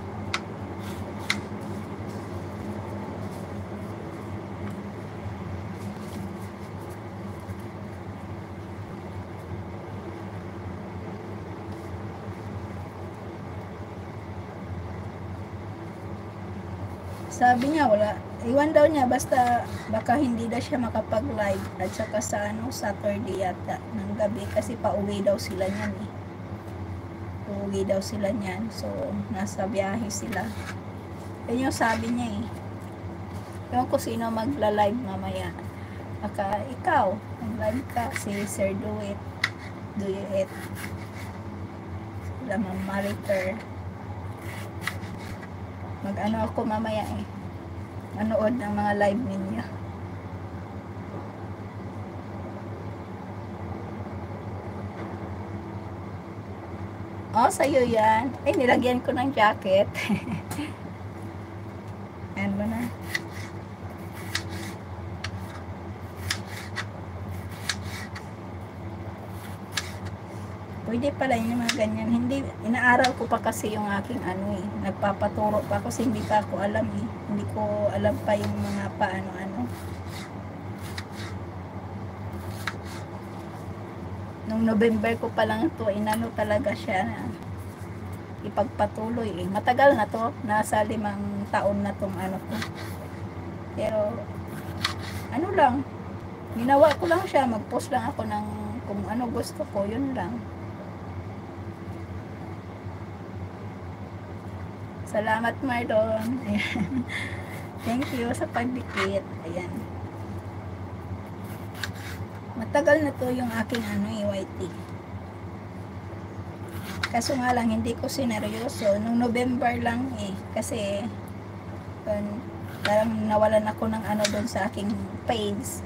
Sabi niya wala, iwan daw niya basta baka hindi daw siya makapag-live at saka sa ano, Saturday yata ng gabi kasi pauwi daw sila niyan eh. Pauwi daw sila niyan. So, nasa biyahe sila. Yan yung sabi niya eh. Ewan ko sino magla-live mamaya. Baka ikaw, mag-live ka, si Sir Duet. Sila Ma'am Mariker. Mag-ano ako mamaya eh. Manood ng mga live ninyo. Oh, sa'yo yan. Ay, nilagyan ko ng jacket. Ayan mo na. Pwede pala yung mga ganyan. Hindi, inaaral ko pa kasi yung aking ano eh. Nagpapaturo pa kasi hindi pa ako alam eh. Hindi ko alam pa yung mga paano-ano. Nung November ko pa lang ito, inano talaga siya na ipagpatuloy eh. Matagal na to. Nasa 5 taon na tong ano ko. Pero, ano lang. Ginawa ko lang siya. Mag-post lang ako ng kung ano gusto ko. Yun lang. Salamat, Marlon. Ayan. Thank you sa pagdikit. Ayan. Matagal na to yung aking ano, YT. Kaso nga lang, hindi ko sineryoso. Nung November lang eh. Kasi, parang nawalan ako ng ano doon sa aking page.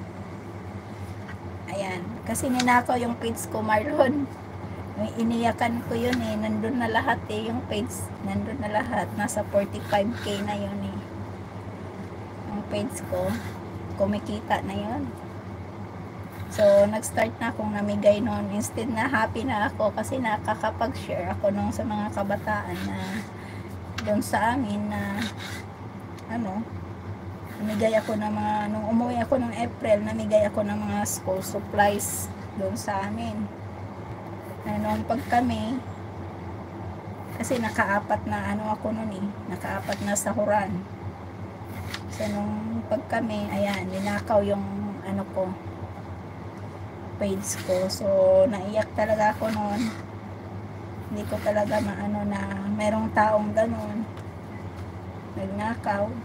Ayan. Kasi ninakaw yung page ko, Marlon. Iniyakan ko yun eh. Nandun na lahat eh. Yung page, nandun na lahat. Nasa 45k na yun eh. Yung page ko. Kumikita na yun. So, nag-start na akong namigay noon. Instead na happy na ako kasi nakakapag-share ako nung sa mga kabataan na doon sa amin na ano, namigay ako ng mga, nung umuwi ako ng April, namigay ako ng mga school supplies doon sa amin. Noong pag kami, kasi nakaapat na ano ako noon eh, nakaapat na sahuran. So nung pag kami, ayan, ninakaw yung ano ko, page ko. So naiyak talaga ako noon. Hindi ko talaga maano na merong taong ganun nagnakaw.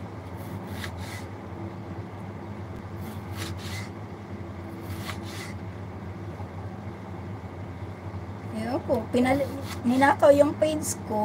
Ko, ninakaw yung page ko.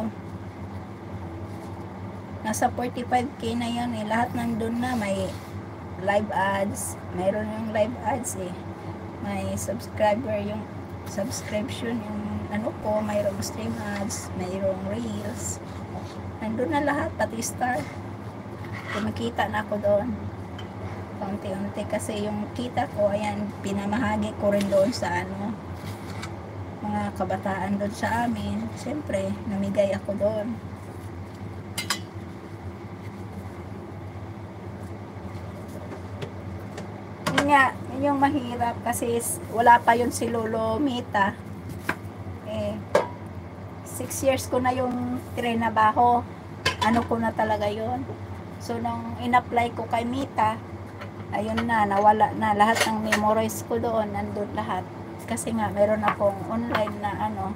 Nasa 45k na yun eh. Lahat nandun na. May live ads. Mayroon yung live ads eh. May subscriber yung subscription yung ano ko. Mayroong stream ads. Mayroong reels. Nandun na lahat. Pati star. Kumikita na ako doon. Kaunti-unti kasi yung kita ko, ayan, pinamahagi ko rin doon sa ano, mga kabataan doon sa amin. Siyempre, namigay ako doon. Yun nga, yun yung mahirap kasi wala pa yun si Lolo Mita. 6 years ko na yung trinabaho. Ano ko na talaga yun. So, nung in-apply ko kay Mita, ayun na, nawala na. Lahat ng memories ko doon, nandun lahat. Kasi nga, meron akong online na ano,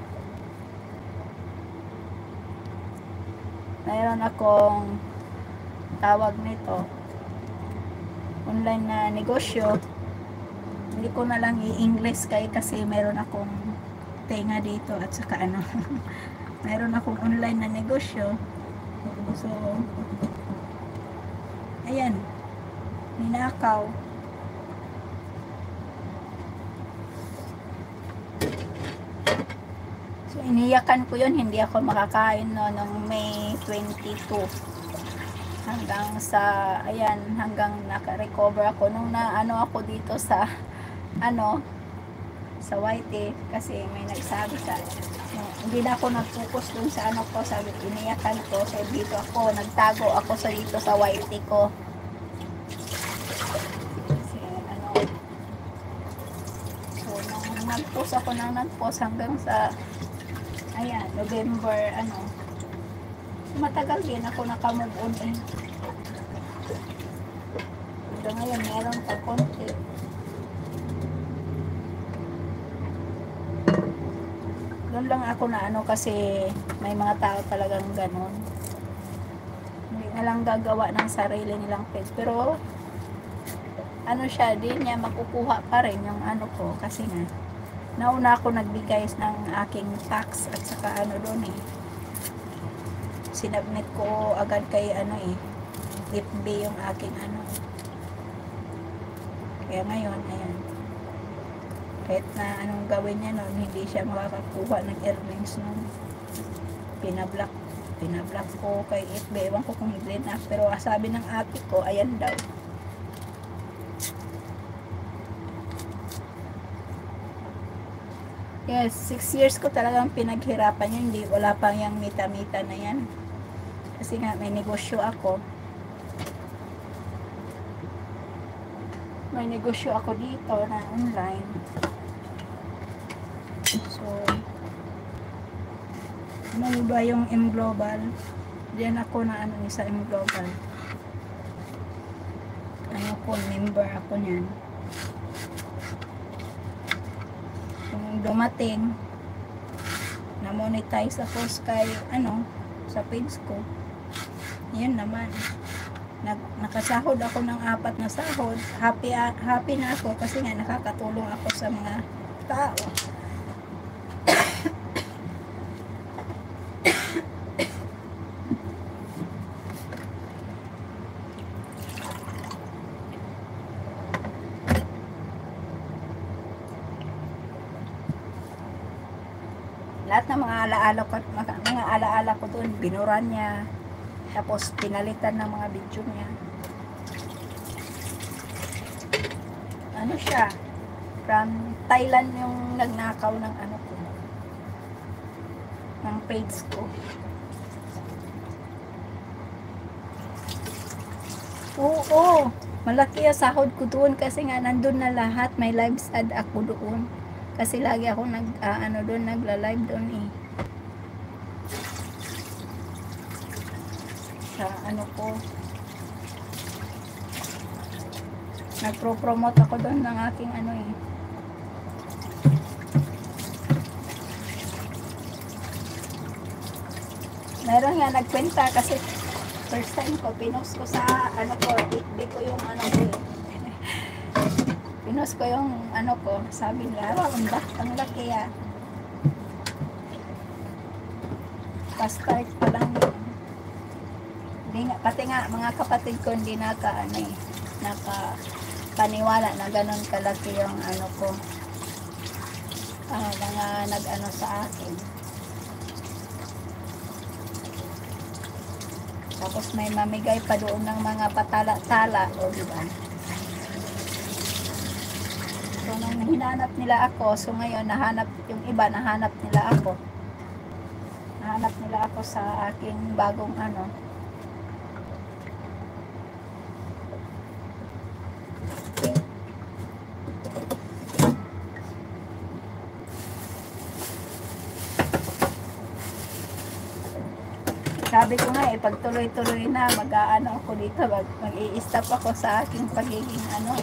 meron akong tawag nito, online na negosyo. Hindi ko na lang i-English kasi meron akong tenga dito at saka ano, meron akong online na negosyo. So, ayan, ninakaw. So, iniyakan ko yun, hindi ako makakain no, noong May 22. Hanggang sa, ayan, hanggang naka-recover ako. Nung ano ako dito sa, ano, sa YT, kasi may nagsabi sa, no, hindi na ako nag-focus dun sa ano ko, sabi, iniyakan ko. So, dito ako, nagtago ako sa dito sa YT ko. Kasi, ano, so, nung nag-post ako hanggang sa, ayan, November, ano, matagal din ako nakamove on eh. Hanggang ngayon, meron pa konti. Doon lang ako na ano kasi may mga tao talagang ganon. Hindi na lang gagawa ng sarili nilang page. Pero, ano siya, din niya makukuha pa rin yung ano ko kasi nga, nauna ako nagbigay ng aking tax at saka ano doon eh. Sinabmit ko agad kay ano eh, FB yung aking ano. Kaya ngayon, ayan. Kahit na anong gawin niya noon, hindi siya makakakuha ng earnings noon. Pinablock ko kay FB. Ewan ko kung i-blend up. Pero sabi ng ate ko, ayan daw. Yes, 6 years ko talagang pinaghirapan yun. Hindi, wala pang yung mita-mita na yan. Kasi nga, may negosyo ako. May negosyo ako dito na online. So, ano ba yung M Global? Diyan ako na ano sa M Global. Ano ko, member ako niyan. Kung dumating, na-monetize ako kay, ano, sa page ko. Yan naman. Nakasahod ako ng 4 na sahod. Happy na ako kasi nga nakakatulong ako sa mga tao. Lahat ng mga alaala ko doon, binuran niya. Tapos pinalitan ng mga video niya. Ano siya? From Thailand yung nagnakaw ng ano ko. Ng page ko. Oo. Malaki ang sahod ko doon kasi nga nandun na lahat. May live ad ako doon. Kasi lagi ako nagla-live doon eh. Sa ano ko. Nagpro-promote ako doon ng aking ano eh. Meron nga nagkwenta kasi first time ko, pinost ko sa ano ko, FB ko yung ano ko eh. Pinost ko yung ano ko, sabi nila, ang laki ah. Pa-start pa lang yun. Pati nga, mga kapatid ko hindi nakapaniwala na ganun kalaki yung ano ko. Mga nag-ano sa akin. Tapos may mamigay pa doon ng mga patala-tala, o diba? So, nung hinanap nila ako, so ngayon, yung iba, nahanap nila ako. Nahanap nila ako sa aking bagong ano. Sabi ko nga pag tuloy-tuloy na, mag-aano ako dito, mag-i-stop ako sa aking pagiging ano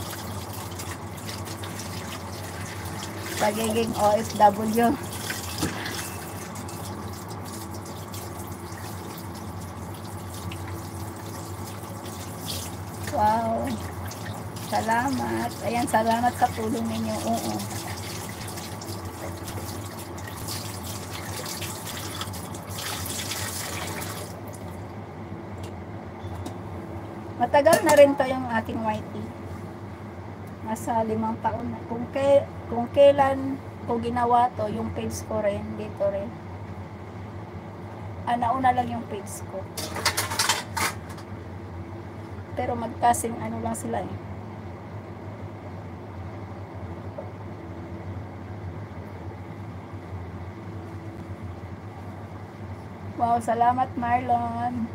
pagiging OFW. Wow. Salamat. Ayan, salamat sa tulong ninyo. Oo. Matagal na rin to yung aking YT. Nasa 5 taon na. Kung kailan ko ginawa to, yung page ko rin, dito rin. Nauna lang yung page ko. Pero magkasing ano lang sila eh. Wow, salamat Marlon.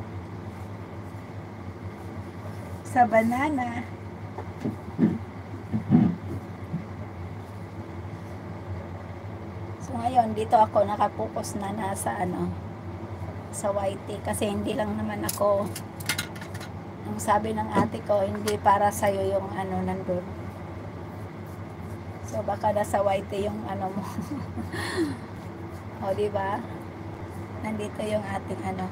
Sa banana. So ngayon dito ako nakapokus na nasa ano sa YT kasi hindi lang naman ako, ang sabi ng ate ko, hindi para sa'yo yung ano nandun. So baka nasa YT yung ano mo. O diba? Nandito yung ating ano.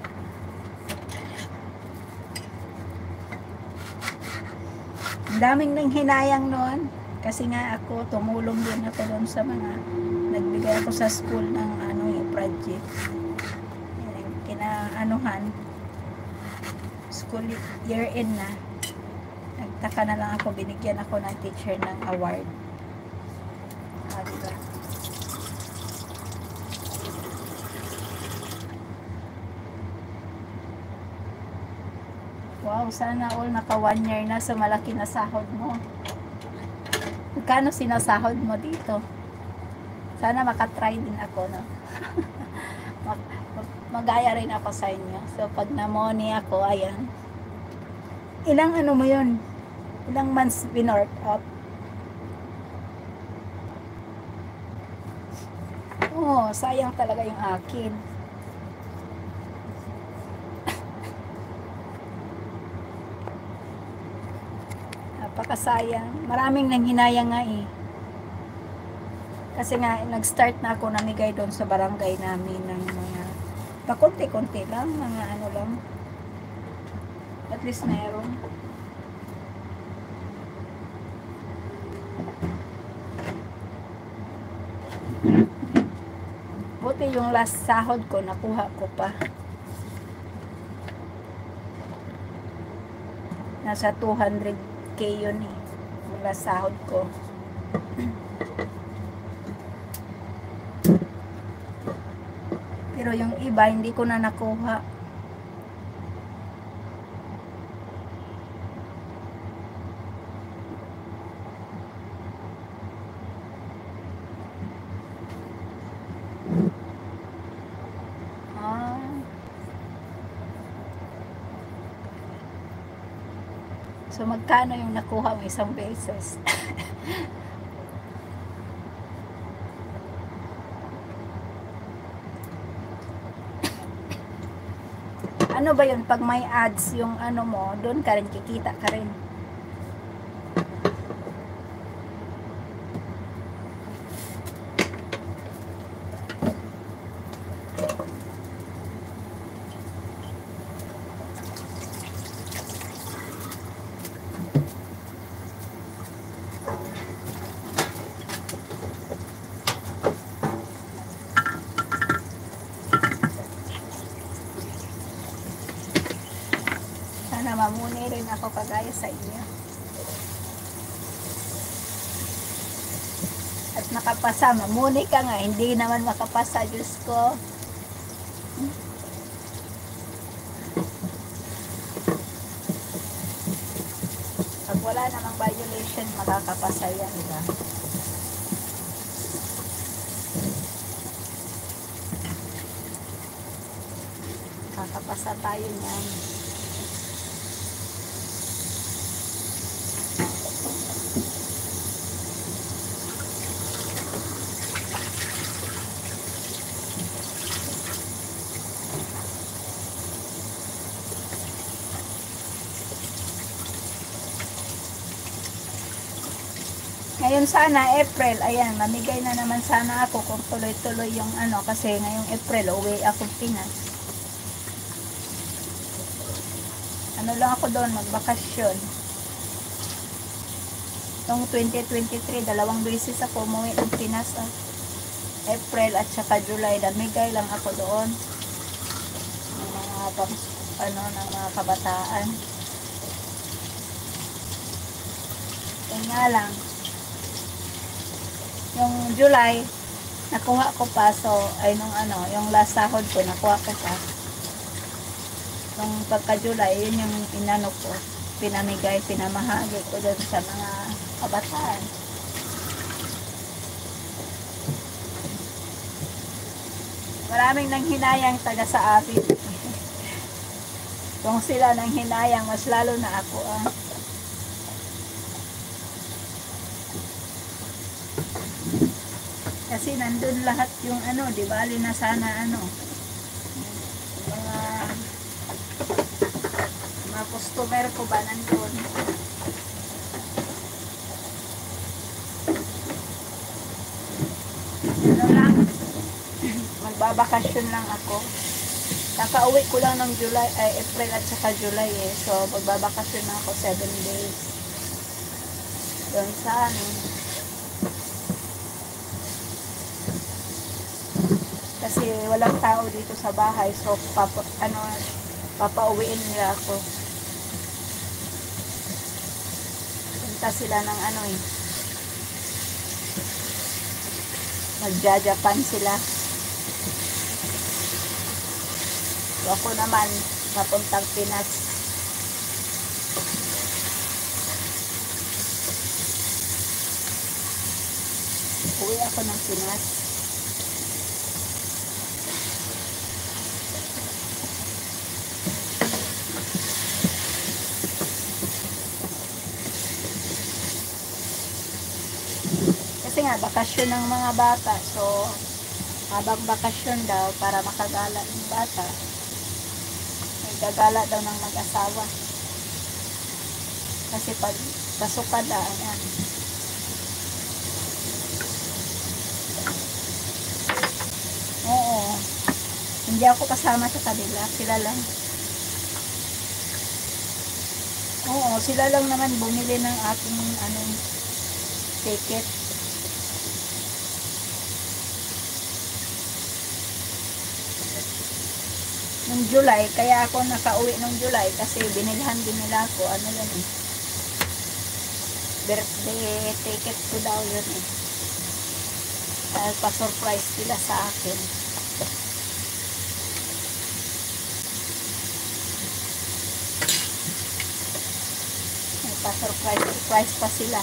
Ang daming nang hinayang noon kasi nga ako tumulong din ako doon sa mga nagbigay ako sa school ng ano yung project kinaanuhan school year end na, nagtaka na lang ako, binigyan ako ng teacher ng award Ah, diba? Wow, sana all naka 1 year na sa malaki na sahod mo. Magkano sinasahod mo dito? Sana makatry din ako, no? Magaya rin ako sa inyo. So, pag na-money ako, ayan. Ilang ano mo yun? Ilang months binort out? Oo, sayang talaga yung akin. Napakasayang. Maraming nanghinayang nga eh. Kasi nga, nag-start na ako namigay doon sa barangay namin ng mga pakunti-kunti lang, mga ano lang. At least meron. Buti yung last sahod ko, nakuha ko pa. Nasa 200k yun eh. Yung last sahod ko. Pero yung iba, hindi ko na nakuha. So, magkano yung nakuha mo isang beses? Ano ba yun? Pag may ads yung ano mo, doon ka rin, kikita ka rin. Sana mamuni rin ako kagaya sa inyo. At nakapasa, mamuni ka nga, hindi naman makapasa, Diyos ko. Pag wala namang violation, makakapasa yan, diba? Makakapasa tayo niyan. Ngayon sana, April, ayan, mamigay na naman sana ako kung tuloy-tuloy yung ano, kasi ngayong April, uwi ako Pinas. Ano lang ako doon, magbakasyon. Noong 2023, 2 beses ako umuwi ng Pinas. April at saka July, namigay lang ako doon. Ng mga, ng mga kabataan. Kaya nga lang, yung July, nakuha ko pa, so, ay nung ano, yung last sahod ko, nakuha ko pa. Nung pagka-July, yun yung inano ko, pinamigay, pinamahagi ko doon sa mga kabataan. Maraming nang hinayang taga sa amin. Kung sila nang hinayang, mas lalo na ako, Kasi nandun lahat yung ano, di bali na sana ano, mga customer ko ba nandun. Ano lang, magbabakasyon lang ako. Kakauwi ko lang ng April at saka July eh. So, magbabakasyon lang ako 7 days. Doon sa ano. Kasi walang tao dito sa bahay, so papauwiin nila ako. Punta sila ng ano eh. Magja-Japan sila. So ako naman, papuntang Pinas. Uwi ako ng Pinas. Kasi nga, bakasyon ng mga bata. So, habang bakasyon daw, para makagala ng bata, may gagala daw ng mag-asawa. Kasi pag pasukan na, ayan. Oo. Hindi ako kasama sa kanila. Sila lang. Oo, sila lang naman bumili ng aking ticket. Nung July, kaya ako nakauwi nung July kasi binilhan din nila ako, birthday ticket ko daw yun eh. Pa-surprise sila sa akin. Pa-surprise pa sila.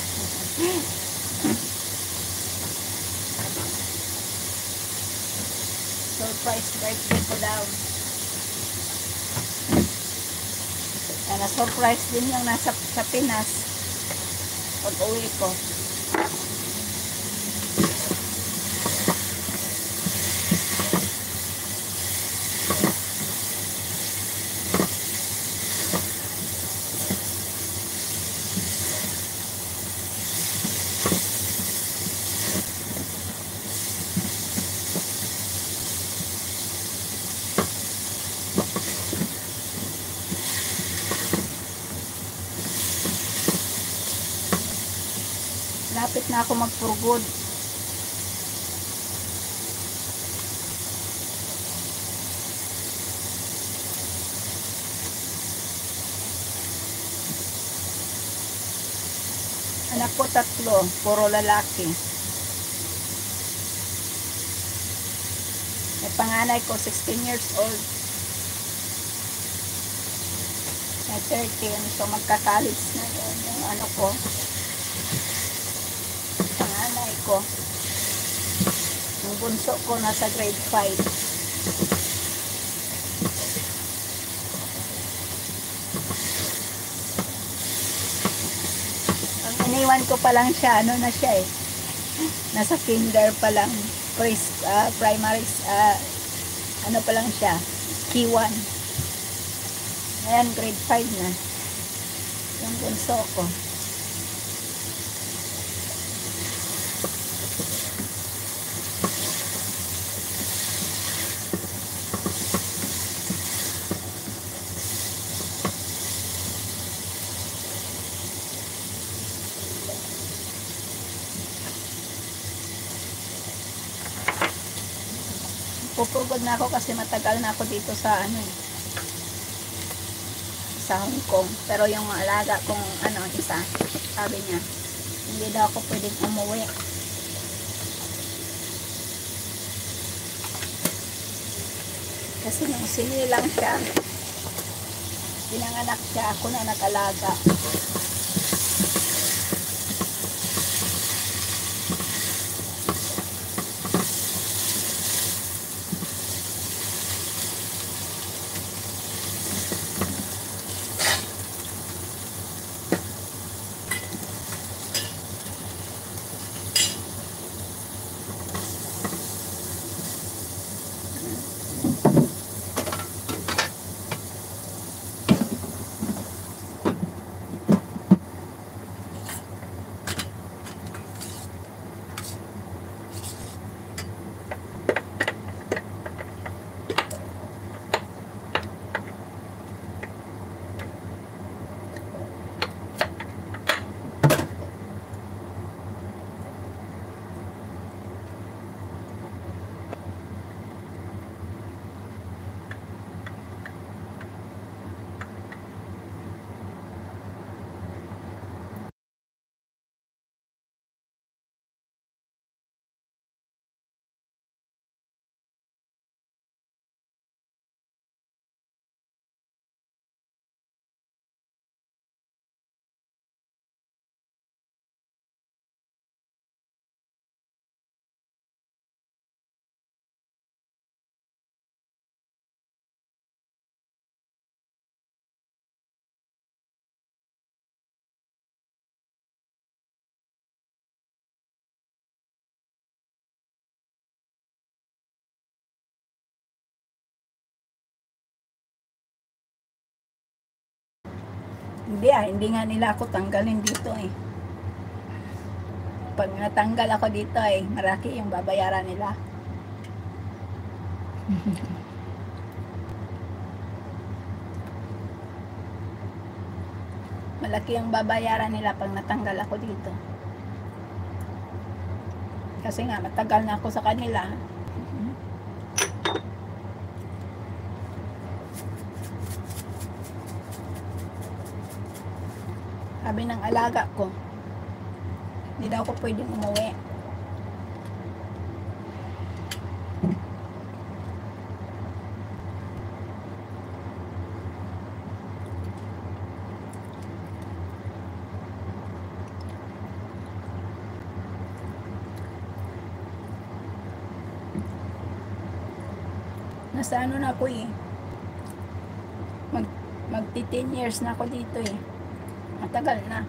Surprise birthday ko daw. Na-surprise din yung nasa sa Pinas pag uwi ko. Lapit na ako mag-for-good. Anak ko 3, puro lalaki. May panganay ko 16 years old. May 13, so magka-college na yun yung ko. Panganay ko. Yung bunso ko nasa grade 5. Iniwan ko pa lang siya, na siya eh. Nasa kinder pa lang, primary, pa lang siya, K1. Ayan, grade 5 na. Yung bunso ko. Pupugod na ako kasi matagal na ako dito sa sa Hong Kong. Pero yung alaga kong isa, sabi niya, hindi daw ako pwedeng umuwi. Kasi nung sinilang siya, pinanganak siya, ako na nag-alaga. Hindi nga nila ako tanggalin dito eh. Pag natanggal ako dito eh, maraki yung babayaran nila. Malaki yung babayaran nila pag natanggal ako dito. Kasi nga, matagal na ako sa kanila. Sabi ng alaga ko, hindi daw ako pwedeng umuwi. Nasa ano na ako eh. Magti 10 years na ako dito eh. Matagal na.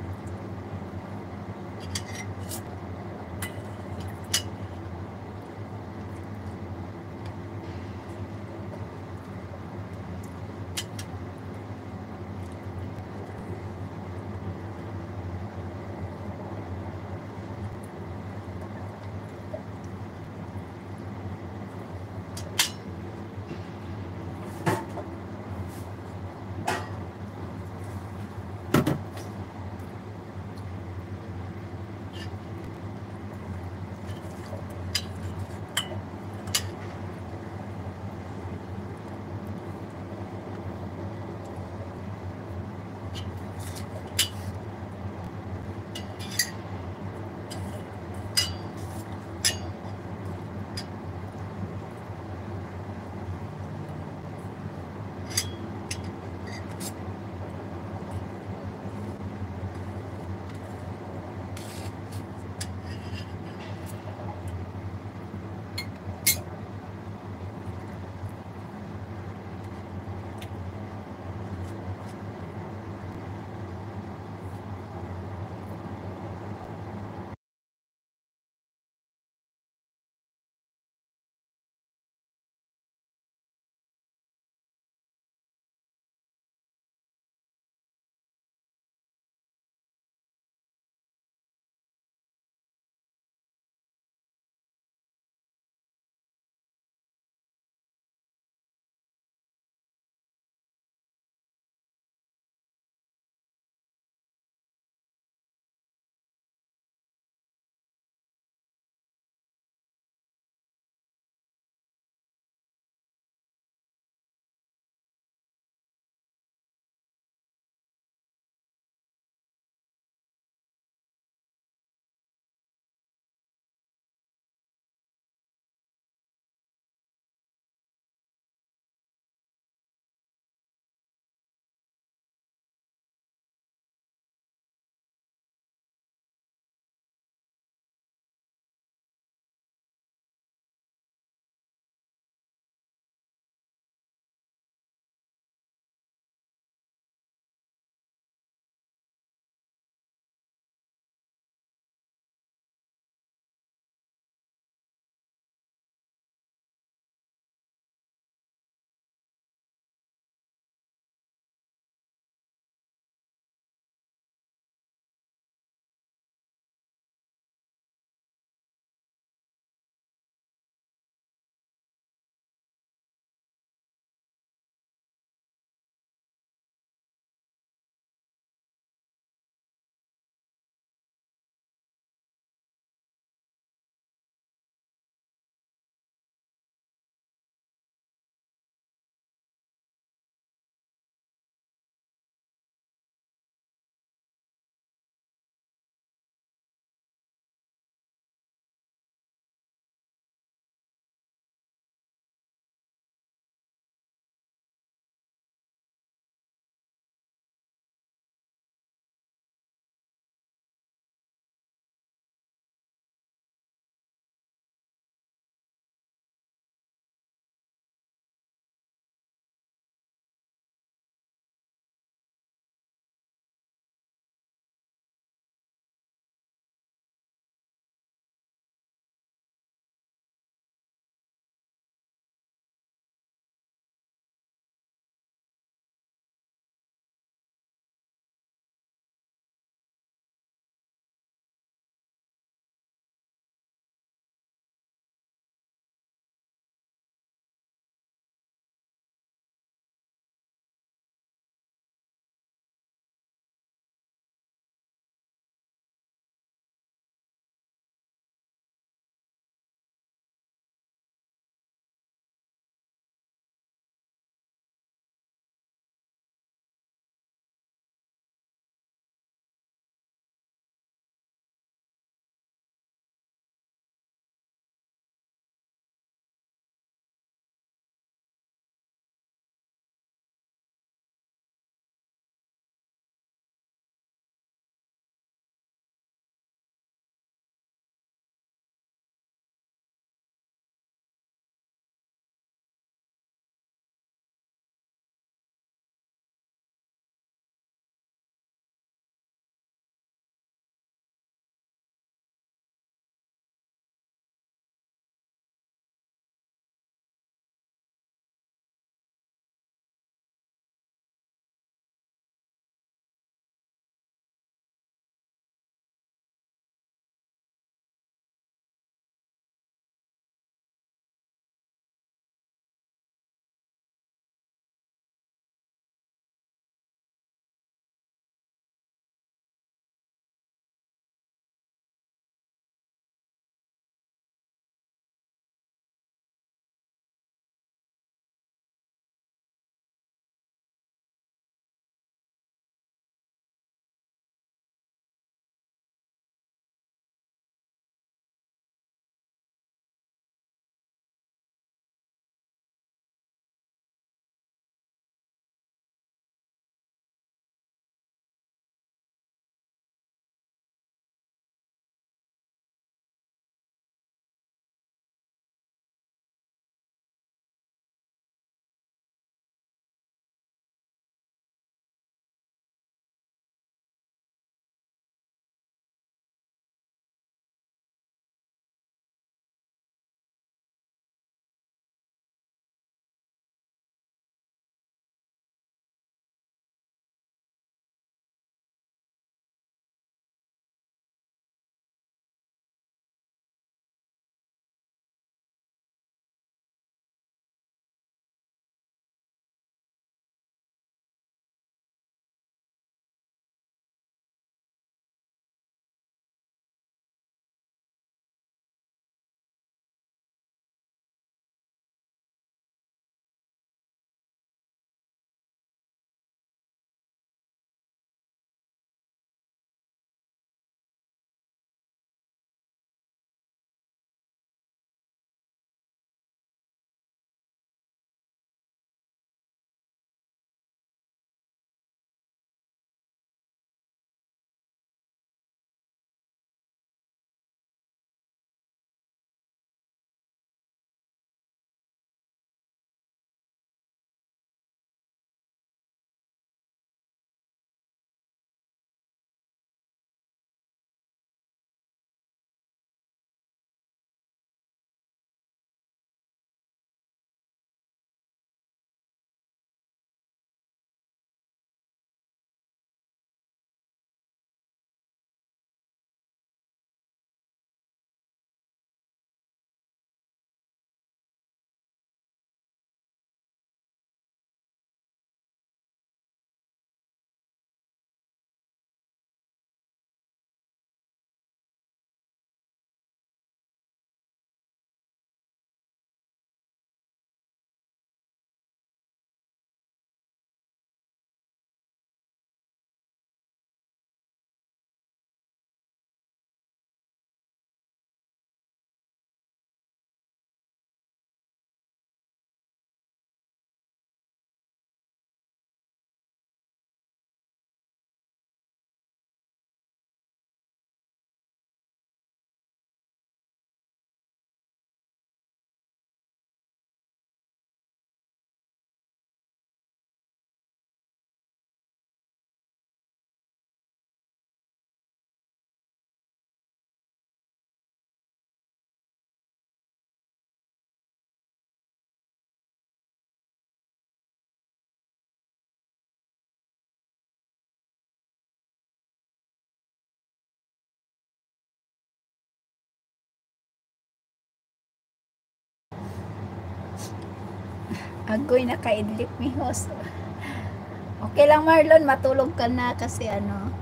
Agoy, nakaidlip mi host. Okay lang Marlon, matulog ka na kasi ano.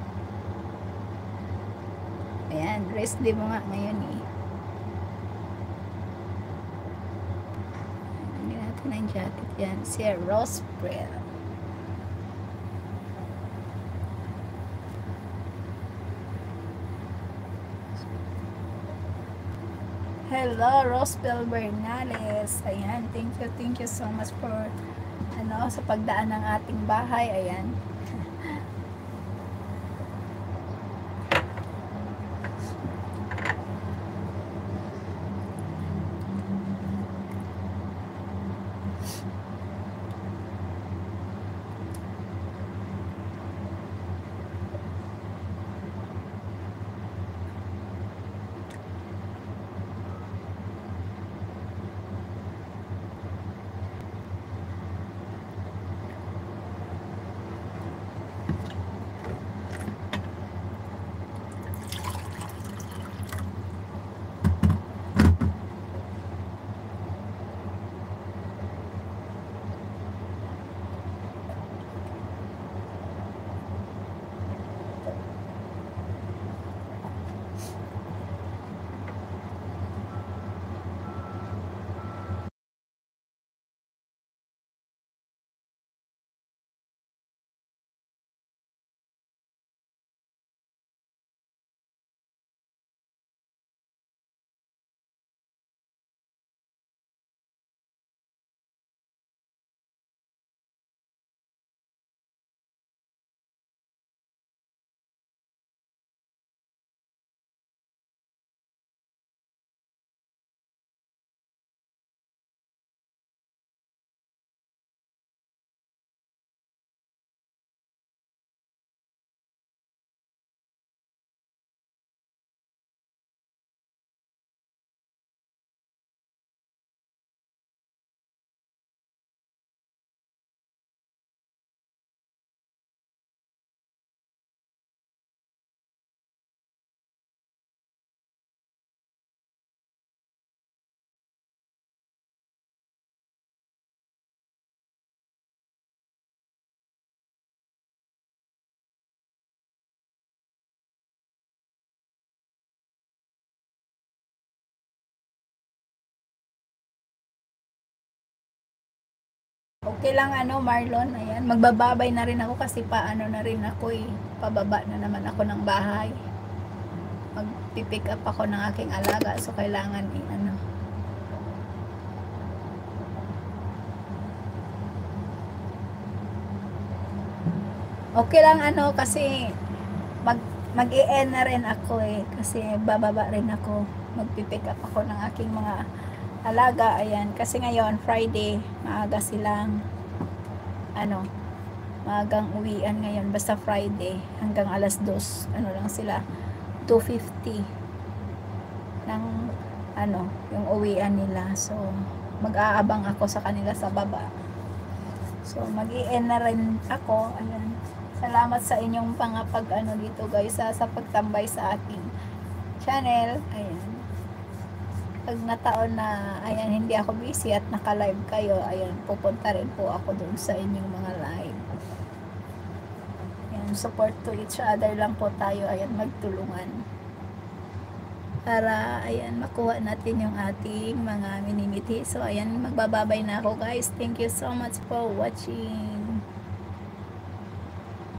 Ayan, rest day mo nga ngayon eh. Hindi natin ang jacket yan. Si Rose Brel. Hello, Rosbel Bernales. Ayan, thank you so much for sa pagdaan ng ating bahay. Ayan. Okay lang Marlon, ayan, magbababay na rin ako kasi paano na rin ako eh, pababa na naman ako ng bahay, magpipick up ako ng aking alaga, so kailangan okay lang kasi mag-i-end na rin ako eh, kasi bababa rin ako, magpipick up ako ng aking mga alaga, ayan, kasi ngayon Friday, maaga silang maagang uwian ngayon, basta Friday hanggang alas 2 lang sila, 2:50 ng yung uwian nila, so mag-aabang ako sa kanila sa baba, so mag-i-end na rin ako. Ayan, salamat sa inyong pangapag dito guys, sa pagtambay sa aking channel. Ayan, pag nataon na hindi ako busy at naka-live kayo, ayan, pupunta rin po ako dun sa inyong mga live. Ayan, support to each other lang po tayo, ayan, magtulungan para ayan, makuha natin yung ating mga minimiti. So ayan, magbababay na ako guys, thank you so much for watching.